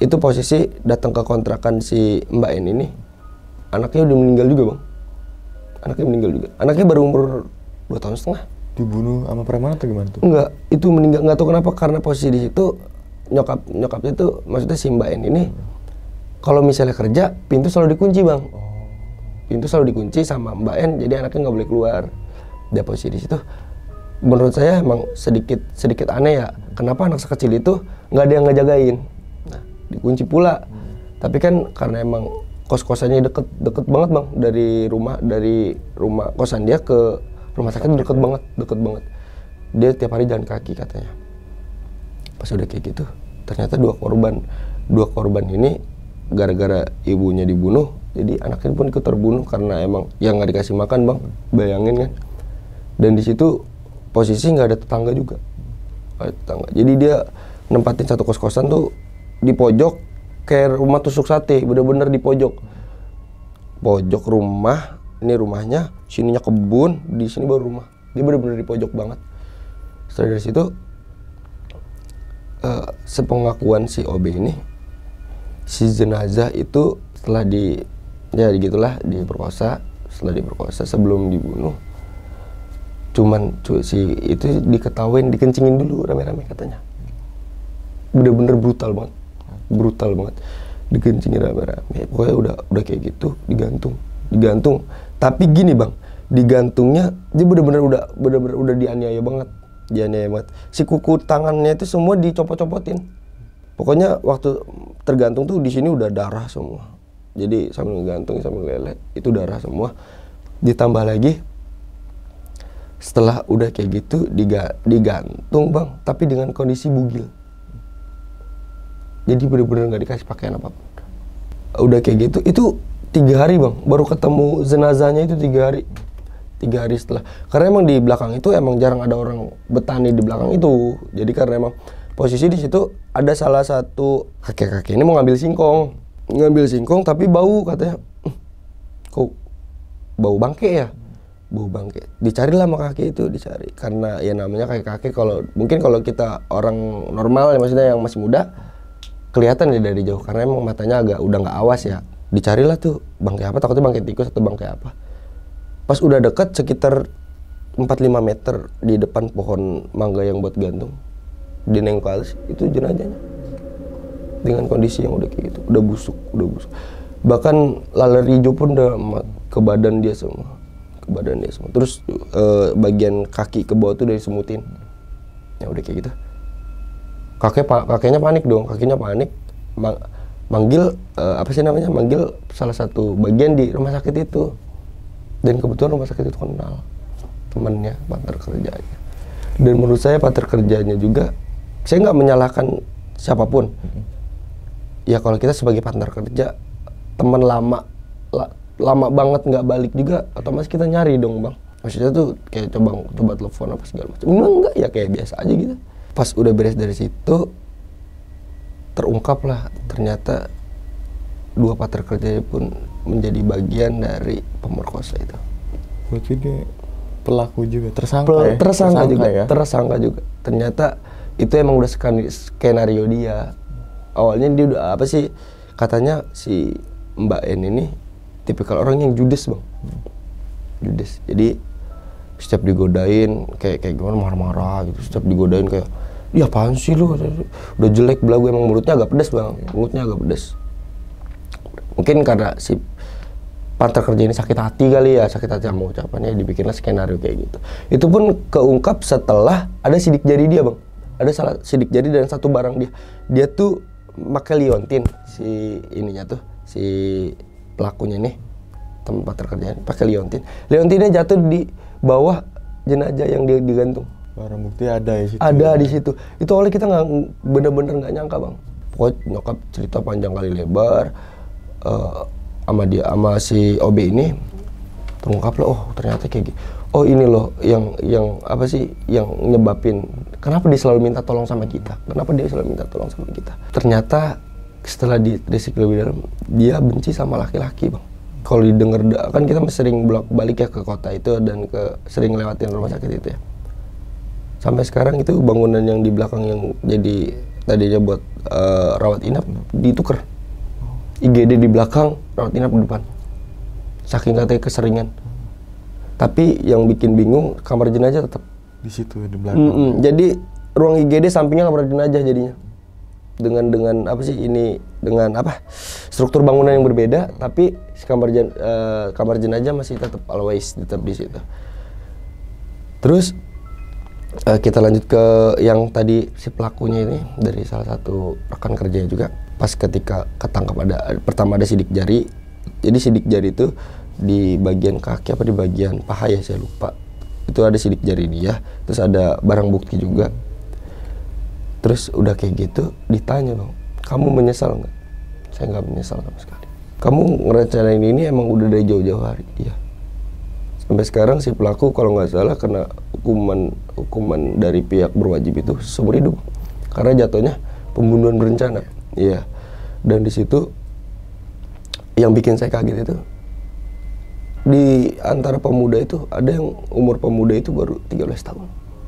itu posisi datang ke kontrakan si Mbak N ini, anaknya udah meninggal juga bang. Anaknya meninggal juga. Anaknya baru umur 2 tahun setengah.
Dibunuh sama preman atau gimana tuh?
Enggak, itu meninggal, nggak tahu kenapa, karena posisi di situ nyokapnya tuh, maksudnya si Mbak N ini kalau misalnya kerja pintu selalu dikunci bang. Pintu selalu dikunci sama Mbak N, jadi anaknya nggak boleh keluar. Dia posisi di situ. Menurut saya emang sedikit aneh ya, kenapa anak sekecil itu nggak ada yang ngejagain. Nah, dikunci pula. Tapi kan karena emang kos-kosannya deket banget bang, dari rumah kosan dia ke rumah sakit deket banget. Dia tiap hari jalan kaki katanya. Pas udah kayak gitu, ternyata dua korban ini gara-gara ibunya dibunuh, jadi anaknya pun ikut terbunuh karena emang yang nggak dikasih makan bang, bayangin kan. Dan di situ posisi nggak ada tetangga juga, jadi dia nempatin satu kos-kosan tuh di pojok kayak rumah tusuk sate, bener-bener di pojok rumah. Ini rumahnya, sininya kebun, di sini baru rumah. Dia bener-bener di pojok banget. Setelah dari situ, sepengakuan si OB ini, si jenazah itu setelah diperkosa, sebelum dibunuh, si itu diketawain, dikencingin dulu rame-rame katanya. Bener-bener brutal banget, dikencingin rame-rame. Pokoknya udah kayak gitu, digantung. Tapi gini bang, digantungnya dia bener-bener udah dianiaya banget. Si kuku tangannya itu semua dicopot-copotin. Pokoknya waktu tergantung tuh di sini udah darah semua. Jadi sambil ngegantung sambil lele itu darah semua. Ditambah lagi setelah udah kayak gitu digantung bang, tapi dengan kondisi bugil. Jadi bener-bener nggak dikasih pakaian apapun. Udah kayak gitu, itu 3 hari bang, baru ketemu jenazahnya itu 3 hari. 3 hari setelah, karena emang di belakang itu emang jarang ada orang bertani di belakang itu. Jadi karena emang posisi di situ ada salah satu kakek-kakek ini mau ngambil singkong tapi bau katanya. Kok bau bangke ya? Bau bangke. Dicarilah sama kakek itu, dicari. Karena ya namanya kakek-kakek, mungkin kalau kita orang normal ya, maksudnya yang masih muda, kelihatan ya dari jauh karena emang matanya udah nggak awas ya. Dicarilah tuh bangkai apa, takutnya bangkai tikus atau bangkai apa. Pas udah dekat sekitar 4-5 meter di depan pohon mangga yang buat gantung, dinengkal itu jenazahnya dengan kondisi yang udah kayak gitu, udah busuk. Bahkan laler hijau pun udah ke badan dia semua. Terus bagian kaki ke bawah tuh udah disemutin. Ya udah kayak gitu. Kakeknya panik dong, manggil salah satu bagian di rumah sakit itu. Dan kebetulan rumah sakit itu kenal temannya, partner kerjanya. Dan menurut saya partner kerjanya juga, saya nggak menyalahkan siapapun. Ya kalau kita sebagai partner kerja, teman lama banget nggak balik juga, otomatis kita nyari dong bang. Maksudnya tuh kayak coba telepon apa segala macam. Enggak ya, kayak biasa aja gitu. Pas udah beres dari situ, terungkap lah ternyata 2 partner kerja pun menjadi bagian dari pemerkosa itu.
Berarti dia pelaku juga, tersangka juga. Ternyata itu emang udah skenario dia. Awalnya dia udah katanya si Mbak N ini tipikal orang yang judes bang. Judes. Jadi setiap digodain kayak gimana marah-marah gitu. Setiap digodain kayak, ya apaan sih lu? Udah jelek belagu, emang mulutnya agak pedas bang. Mungkin karena si partner kerja ini sakit hati kali ya, sama ucapannya, dibikinlah skenario kayak gitu. Itu pun keungkap setelah ada sidik jari dia bang. Ada salah sidik jari dan satu barang dia. Dia tuh pakai liontin, si pelakunya nih, teman partner kerjanya pakai liontin. Liontinnya jatuh di bawah jenazah yang dia digantung. Barang bukti ada ya situ.
Ada di situ. Itu oleh kita bener-bener nggak nyangka bang. Pokoknya nyokap cerita panjang kali lebar. Sama si OB ini terungkap lah, oh ternyata kayak gitu. Oh ini loh yang nyebabin kenapa dia selalu minta tolong sama kita. Ternyata setelah dirisik lebih dalam, dia benci sama laki-laki bang. Kalau didengar, kan kita sering bolak-balik ya ke kota itu dan sering lewatin rumah sakit itu ya. Sampai sekarang itu bangunan yang di belakang yang jadi tadinya buat rawat inap ditukar. IGD di belakang, rawat inap di depan. Saking katanya keseringan. Tapi yang bikin bingung, kamar jenazah tetap
di situ di belakang.
Jadi ruang IGD sampingnya kamar jenazah jadinya. Dengan apa sih ini, dengan apa? Struktur bangunan yang berbeda, tapi si kamar jenazah masih tetap always tetap di situ. Terus kita lanjut ke yang tadi si pelakunya ini dari salah satu rekan kerjanya juga. Pas ketika ketangkap pertama ada sidik jari. Jadi sidik jari itu di bagian kaki apa di bagian paha ya, saya lupa. Itu ada sidik jari dia, terus ada barang bukti juga. Terus udah kayak gitu ditanya, Bang, kamu menyesal nggak? Saya nggak menyesal sama sekali. Kamu ngerencanain ini emang udah dari jauh-jauh hari? Iya. Sampai sekarang si pelaku kalau nggak salah kena hukuman dari pihak berwajib itu seumur hidup. Karena jatuhnya pembunuhan berencana. Iya. Dan di situ yang bikin saya kaget itu, di antara pemuda itu ada yang umur pemuda itu baru 13 tahun.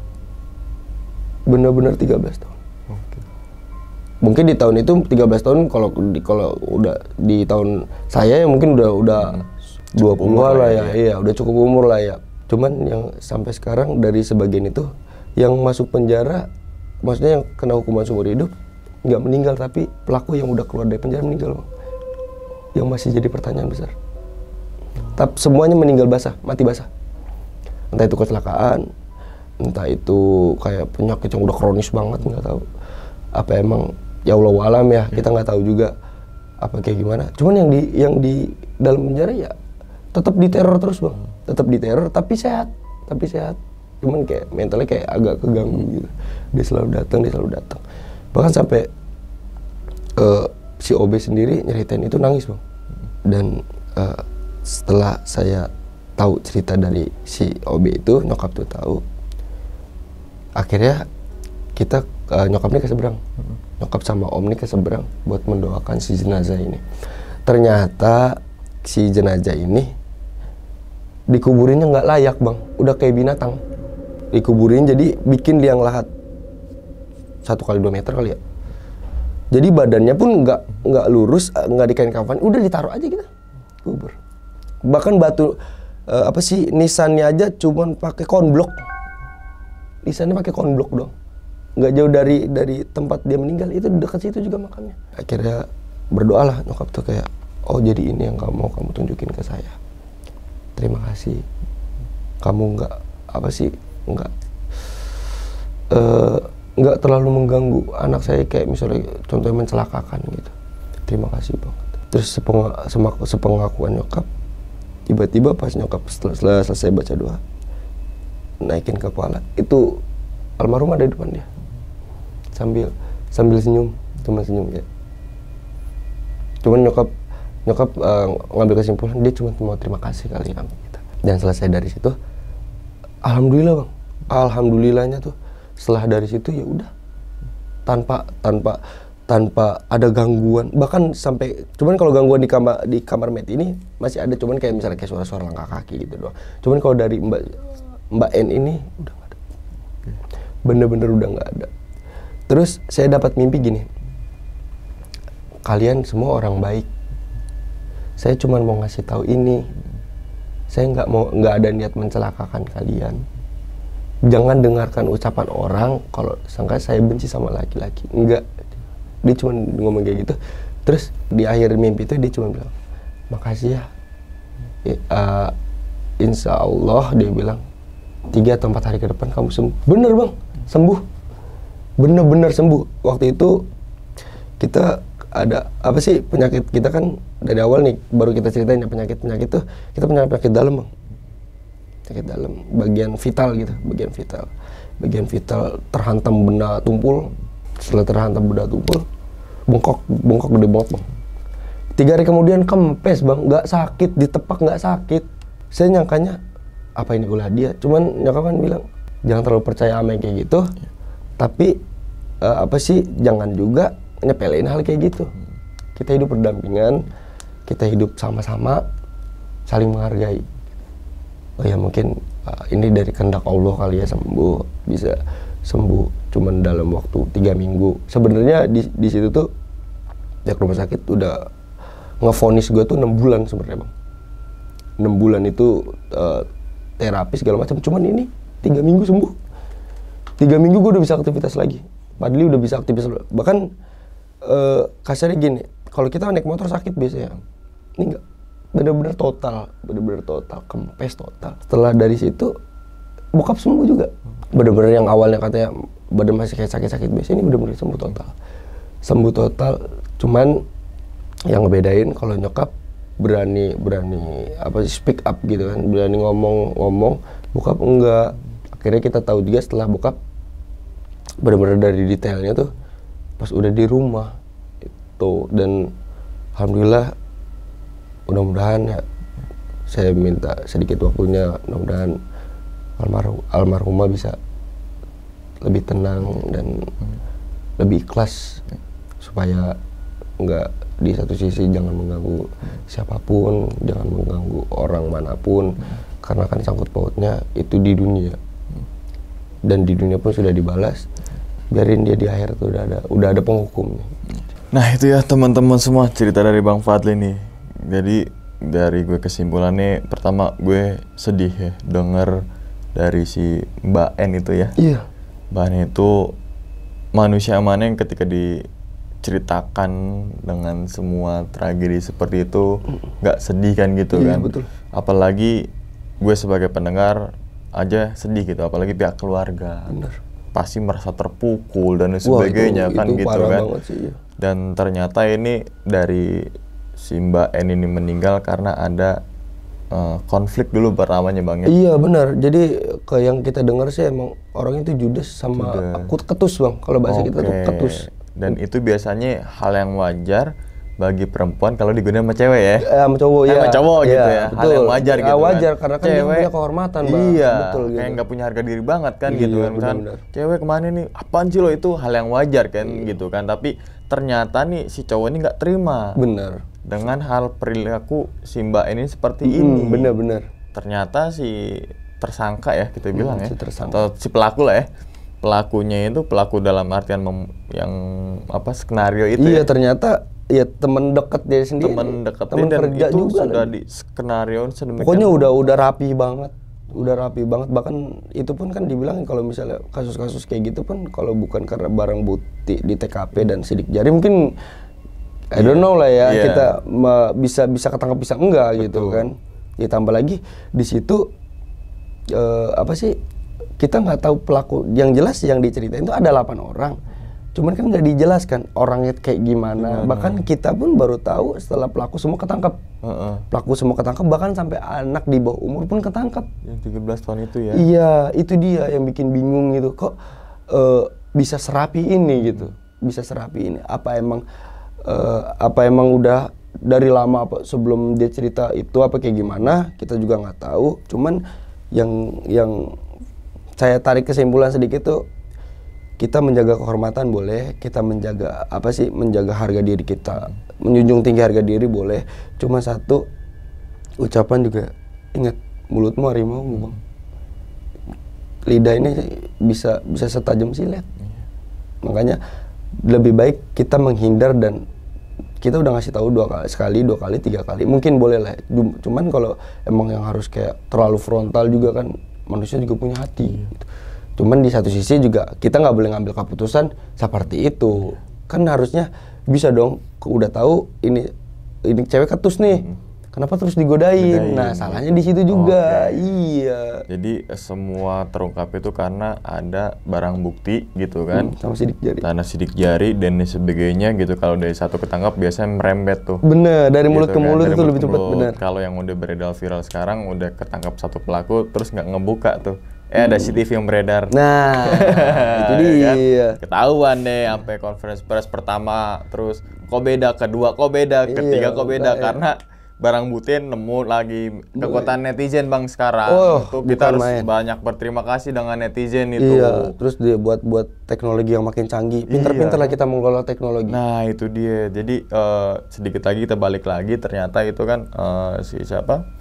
Benar-benar 13 tahun.
Oke.
Mungkin di tahun itu 13 tahun kalau udah di tahun saya ya mungkin udah 20 lah ya. Iya, udah cukup umur lah ya. Cuman yang sampai sekarang dari sebagian itu yang masuk penjara, maksudnya yang kena hukuman seumur hidup nggak meninggal, tapi pelaku yang udah keluar dari penjara meninggal, Bang. Yang masih jadi pertanyaan besar. Tapi semuanya meninggal basah, mati basah. Entah itu kecelakaan, entah itu kayak penyakit yang udah kronis banget, nggak tahu. Apa emang ya Allah alam ya, kita nggak tahu juga apa kayak gimana. Cuman yang di dalam penjara ya tetap diteror terus, Bang. Tetap diteror tapi sehat. Cuman kayak mentalnya kayak agak keganggu gitu. Dia selalu datang. Bahkan sampai si OB sendiri nyeritain itu nangis, Bang. Dan setelah saya tahu cerita dari si OB itu, nyokap tuh tahu. Akhirnya kita nyokap nih ke seberang. Nyokap sama om nih ke seberang buat mendoakan si jenazah ini. Ternyata si jenazah ini dikuburinnya nggak layak, Bang. Udah kayak binatang. Dikuburin jadi bikin liang lahat 1 kali 2 meter kali ya. Jadi badannya pun nggak lurus, nggak dikain kafan, udah ditaruh aja kita kubur. Bahkan batu nisannya aja cuman pakai konblok. Nisannya pakai konblok dong. Nggak jauh dari tempat dia meninggal, itu dekat situ juga makamnya. Akhirnya berdoalah nyokap tuh kayak, oh jadi ini yang mau kamu tunjukin ke saya. Terima kasih. Kamu nggak terlalu mengganggu anak saya kayak misalnya contohnya mencelakakan gitu. Terima kasih banget. Terus sepengakuan nyokap, tiba-tiba pas nyokap setelah selesai baca doa, naikin kepala, itu almarhum ada di depan dia, sambil senyum, cuma senyum ya. Cuman nyokap ngambil kesimpulan dia cuma mau terima kasih kali ya gitu. Dan selesai dari situ, alhamdulillah, Bang. Alhamdulillahnya tuh setelah dari situ ya udah tanpa ada gangguan, bahkan sampai cuman kalau gangguan di kamar med ini masih ada, cuman kayak misalnya kayak suara-suara langkah kaki gitu doang. Cuman kalau dari Mbak N ini udah nggak ada, bener-bener udah nggak ada. Terus saya dapat mimpi gini, kalian semua orang baik, saya cuman mau ngasih tahu ini, saya nggak ada niat mencelakakan kalian. Jangan dengarkan ucapan orang kalau sangka saya benci sama laki-laki. Enggak. Dia cuma ngomong kayak gitu. Terus di akhir mimpi itu dia cuma bilang, makasih ya. Insya Allah dia bilang 3 atau 4 hari ke depan kamu sembuh. Bener, Bang, sembuh. Bener-bener sembuh. Waktu itu kita ada penyakit kita kan dari awal nih baru kita ceritain ya, penyakit tuh kita punya penyakit dalam, Bang. Penyakit dalam, bagian vital terhantam benda tumpul. Setelah terhantam benda tumpul, bengkok gede banget, Bang. 3 hari kemudian kempes, Bang, nggak sakit, ditepak nggak sakit. Saya nyangkanya apa ini ulah dia, cuman nyokap kan bilang jangan terlalu percaya sama yang kayak gitu, tapi jangan juga nyepelein hal kayak gitu. Kita hidup berdampingan, kita hidup sama-sama, saling menghargai. Oh ya mungkin ini dari kehendak Allah kali ya, bisa sembuh. cuman dalam waktu 3 minggu. Sebenarnya di situ tuh pihak rumah sakit udah ngevonis gue tuh 6 bulan sebenarnya bang. 6 bulan itu terapi segala macam, cuman ini 3 minggu sembuh. 3 minggu gue udah bisa aktivitas lagi. Padahal udah bisa aktivitas, bahkan kasarnya gini, kalau kita naik motor sakit biasanya, ini enggak, bener-bener total, kempes total. Setelah dari situ bokap sembuh juga, bener-bener yang awalnya katanya badan masih kayak sakit-sakit biasa, ini bener-bener sembuh total. Cuman yang ngebedain kalau nyokap berani apa sih, speak up gitu kan, berani ngomong, bokap enggak. Akhirnya kita tahu juga setelah bokap bener-bener dari detailnya tuh pas udah di rumah itu. Dan alhamdulillah, mudah-mudahan ya, saya minta sedikit waktunya, mudah-mudahan almarhumah bisa lebih tenang dan lebih ikhlas, supaya nggak, di satu sisi jangan mengganggu siapapun, jangan mengganggu orang manapun, karena kan sangkut pautnya itu di dunia, dan di dunia pun sudah dibalas. Biarin dia di akhir tuh udah ada penghukumnya.
Nah itu ya teman-teman semua, cerita dari Bang Fadli nih. Jadi dari gue kesimpulannya, pertama gue sedih ya denger dari si Mbak N itu ya.
Iya.
Mbak N itu manusia mana yang ketika diceritakan dengan semua tragedi seperti itu nggak sedih kan gitu
iya,
kan.
Betul.
Apalagi gue sebagai pendengar aja sedih gitu, apalagi pihak keluarga.
Bener.
Pasti merasa terpukul dan sebagainya. Wah, itu gitu kan.
Sih, iya.
Dan ternyata ini dari si Mbak N ini meninggal karena ada konflik dulu pertamanya bang ya.
Iya benar. Jadi yang kita dengar sih emang orangnya itu judes sama ketus bang. Kalau bahasa kita tuh ketus.
Dan itu biasanya hal yang wajar bagi perempuan kalau digunakan sama cewek ya.
Sama cowok ya.
Sama cowok
gitu
ya. Betul. Hal yang wajar gitu
wajar
kan.
Karena kan cewek, dia punya kehormatan bang.
Iya.
Betul gitu.
Kayak nggak punya harga diri banget kan gitu kan.
Bener.
Cewek kemana nih? Apaan sih lo, itu hal yang wajar kan gitu kan. Tapi ternyata nih si cowok ini nggak terima.
Bener.
Dengan hal perilaku si Mbak ini seperti ini.
Bener.
Ternyata si tersangka ya kita bilang ya.
Atau
si pelaku lah ya. Pelakunya itu pelaku dalam artian yang apa, skenario itu.
Iya ya? Ternyata ya teman dekat dia sendiri.
Teman dekat
teman kerja
itu
juga
sudah di skenario sedemikian.
Pokoknya udah rapi banget. Bahkan itu pun kan dibilang kalau misalnya kasus-kasus kayak gitu pun kalau bukan karena barang bukti di TKP dan sidik jari mungkin I don't know lah ya, kita bisa ketangkap bisa enggak. Betul. Gitu kan. Ditambah lagi di situ apa sih, kita nggak tahu pelaku. Yang jelas yang diceritain itu ada 8 orang. Cuman kan nggak dijelaskan orangnya kayak gimana. Bahkan kita pun baru tahu setelah pelaku semua ketangkap. Pelaku semua ketangkap, bahkan sampai anak di bawah umur pun ketangkap. Yang
13 tahun itu ya.
Iya, itu dia yang bikin bingung gitu. Kok bisa serapi ini gitu. Bisa serapi ini. Apa emang udah dari lama apa sebelum dia cerita itu apa kayak gimana, kita juga nggak tahu. Cuman yang saya tarik kesimpulan sedikit tuh, kita menjaga kehormatan boleh, kita menjaga menjaga harga diri kita, menjunjung tinggi harga diri boleh. Cuma satu ucapan juga, ingat, mulutmu harimau bang. Lidah ini bisa setajam silet. Makanya lebih baik kita menghindar, dan kita udah ngasih tahu 2 kali, 3 kali, mungkin boleh lah. Cuman kalau emang yang harus kayak terlalu frontal juga kan, manusia juga punya hati. Gitu. Cuman di satu sisi juga kita nggak boleh ngambil keputusan seperti itu. Kan harusnya bisa dong, udah tahu ini cewek ketus nih. Kenapa terus digodain? Nah, salahnya di situ juga. Iya.
Jadi semua terungkap itu karena ada barang bukti gitu kan.
Sama sidik jari.
Tanah sidik jari dan sebagainya gitu. Kalau dari satu ketangkap biasanya merembet tuh.
Bener, dari mulut
gitu
ke mulut
kan?
itu lebih cepat, bener.
Kalau yang udah beredar viral sekarang udah ketangkap satu pelaku terus nggak ngebuka tuh. Ada CCTV yang beredar.
Nah, itu dia.
Kan? Ketahuan deh sampai konferensi pers pertama, terus kok beda, kedua kok beda, ketiga kok beda, karena barang bukti nemu lagi kekuatan netizen bang sekarang. Itu kita harus banyak berterima kasih dengan netizen itu.
Iya, terus dia buat teknologi yang makin canggih. Pinter-pinter lah kita mengelola teknologi.
Nah itu dia. Jadi sedikit lagi kita balik lagi, ternyata itu kan si siapa?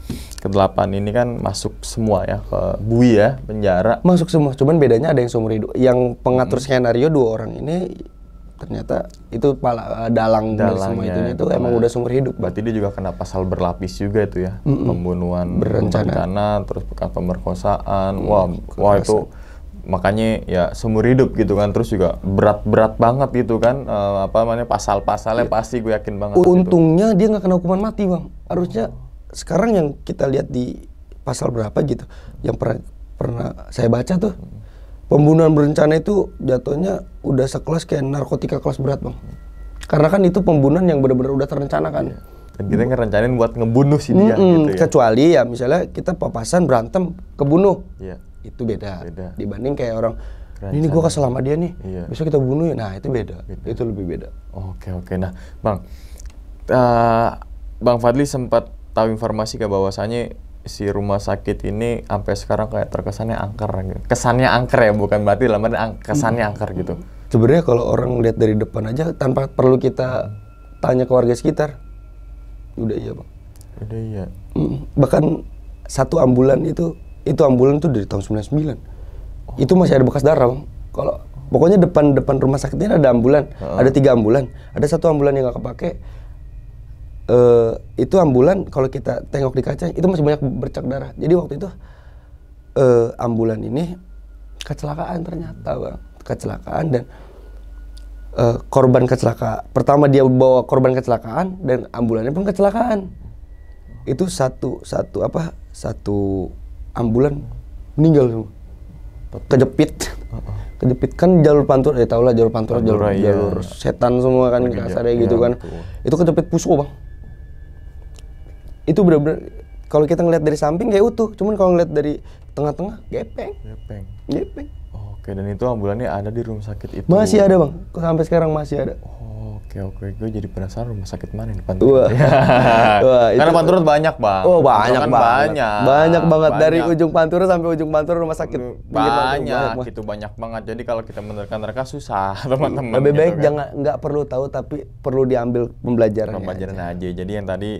ke-8 ini kan masuk semua ya ke bui ya, penjara.
Masuk semua, cuman bedanya ada yang seumur hidup. Yang pengatur skenario 2 orang ini ternyata itu dalang semua itu emang udah seumur hidup.
Berarti dia juga kena pasal berlapis juga itu ya, pembunuhan berencana, terus bekas pemerkosaan. Wah itu makanya ya seumur hidup gitu kan, terus juga berat banget gitu kan, pasal-pasalnya pasti gue yakin banget.
Untungnya dia nggak kena hukuman mati bang. Harusnya sekarang yang kita lihat di pasal berapa gitu, yang pernah saya baca tuh, pembunuhan berencana itu jatuhnya udah sekelas kayak narkotika kelas berat bang. Karena kan itu pembunuhan yang benar-benar udah terencanakan.
Dan kita ngerencanain buat ngebunuh si dia gitu ya.
Kecuali ya misalnya kita papasan berantem kebunuh.
Iya.
Itu beda. Dibanding kayak orang ini gua kesel sama dia nih.
Iya.
Besok kita bunuh ya. Nah, itu beda. Itu lebih beda.
Oke. Nah, Bang Fadli sempat tahu informasi ke bahwasannya si rumah sakit ini sampai sekarang kayak terkesannya angker gitu. Kesannya angker ya, bukan berarti kesannya angker gitu.
Sebenarnya kalau orang lihat dari depan aja tanpa perlu kita tanya ke warga sekitar, udah iya bang.
Udah iya.
Bahkan satu ambulan itu ambulan tuh dari tahun 99. Itu masih ada bekas darah bang. Kalau pokoknya depan rumah sakit ini ada ambulan, ada 3 ambulan, ada 1 ambulan yang nggak kepake. Itu ambulan kalau kita tengok di kaca itu masih banyak bercak darah. Jadi waktu itu ambulan ini kecelakaan ternyata bang, kecelakaan dan korban kecelakaan. Pertama dia bawa korban kecelakaan dan ambulannya pun kecelakaan. Itu satu ambulan meninggal semua. Kejepit kan jalur pantura, ya tau lah jalur pantura, jalur setan semua kan kasarnya gitu kan. Betul. Itu kejepit pusko bang. Itu benar-benar kalau kita ngeliat dari samping kayak utuh, cuman kalau ngeliat dari tengah-tengah gepeng.
Oke, dan itu ambulannya ada di rumah sakit itu?
Masih ada bang, sampai sekarang masih ada.
Oke, gue jadi penasaran rumah sakit mana di Pantura. Karena
itu,
Pantura banyak bang.
Oh banyak banget dari
banyak.
ujung Pantura sampai ujung Pantura rumah sakit.
Banyak banget. Jadi kalau kita menerka susah teman-teman.
Lebih baik
gitu,
jangan, nggak perlu tahu tapi perlu diambil pembelajaran
aja. Jadi yang tadi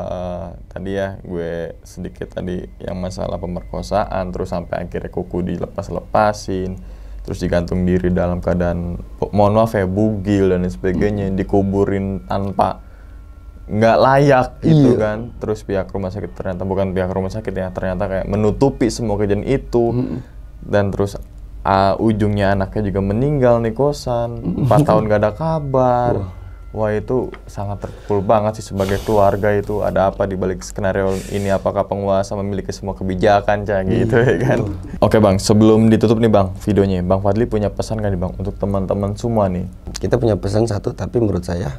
ya gue sedikit tadi yang masalah pemerkosaan, terus sampai akhirnya kuku dilepas-lepasin. Terus digantung diri dalam keadaan, mohon maaf ya, bugil dan sebagainya, dikuburin tanpa nggak layak gitu kan. Terus pihak rumah sakit ternyata, bukan pihak rumah sakit ya, ternyata kayak menutupi semua kejadian itu. Dan terus ujungnya anaknya juga meninggal nih kosan, 4 tahun gak ada kabar. Wah itu sangat terpukul banget sih sebagai keluarga. Itu ada apa di balik skenario ini? Apakah penguasa memiliki semua kebijakan gitu ya kan? Oke bang, sebelum ditutup nih bang videonya, Bang Fadli punya pesan kan nih bang untuk teman-teman semua nih?
Kita punya pesan satu, tapi menurut saya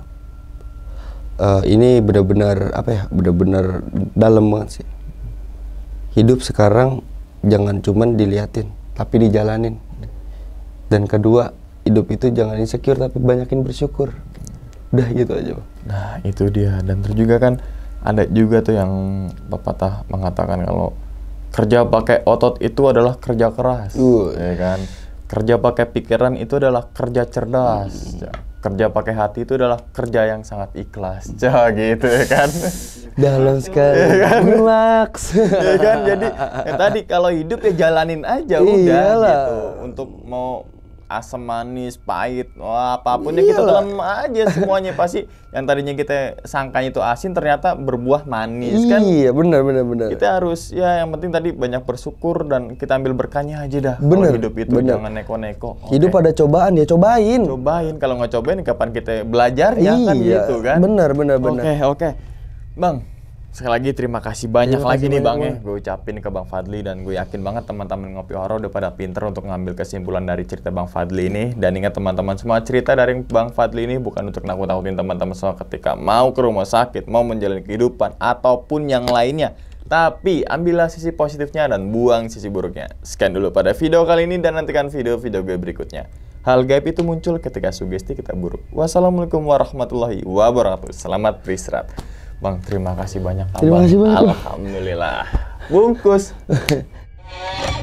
ini benar-benar benar-benar dalam banget sih. Hidup sekarang jangan cuman diliatin, tapi dijalanin. Dan kedua, hidup itu jangan insecure tapi banyakin bersyukur. Udah gitu aja bang.
Nah itu dia. Dan terus juga kan ada juga tuh yang pepatah mengatakan kalau kerja pakai otot itu adalah kerja keras, ya kan? Kerja pakai pikiran itu adalah kerja cerdas. Kerja pakai hati itu adalah kerja yang sangat ikhlas. Gitu ya kan?
Dalam sekali. Relax.
Ya kan? Jadi ya tadi kalau hidup ya jalanin aja udah gitu. Untuk mau asam manis, pahit, apapun ya kita telan aja semuanya. Pasti yang tadinya kita sangkanya itu asin ternyata berbuah manis kan.
Iya benar.
Kita harus ya yang penting tadi banyak bersyukur dan kita ambil berkahnya aja dah.
Bener,
hidup itu jangan neko-neko.
Hidup ada cobaan ya cobain.
Kalau nggak cobain kapan kita belajarnya kan gitu kan.
Benar.
Oke. Bang, sekali lagi terima kasih banyak nih bang ya. Gue ucapin ke Bang Fadli dan gue yakin banget teman-teman Ngopi Horor udah pada pinter untuk ngambil kesimpulan dari cerita Bang Fadli ini. Dan ingat teman-teman semua, cerita dari Bang Fadli ini bukan untuk nakut-nakutin teman-teman semua ketika mau ke rumah sakit, mau menjalani kehidupan ataupun yang lainnya. Tapi ambillah sisi positifnya dan buang sisi buruknya. Sekian dulu pada video kali ini dan nantikan video-video gue berikutnya. Hal gaib itu muncul ketika sugesti kita buruk. Wassalamualaikum warahmatullahi wabarakatuh. Selamat beristirahat. Bang, terima kasih banyak.
Terima kasih banyak.
Alhamdulillah. Bungkus.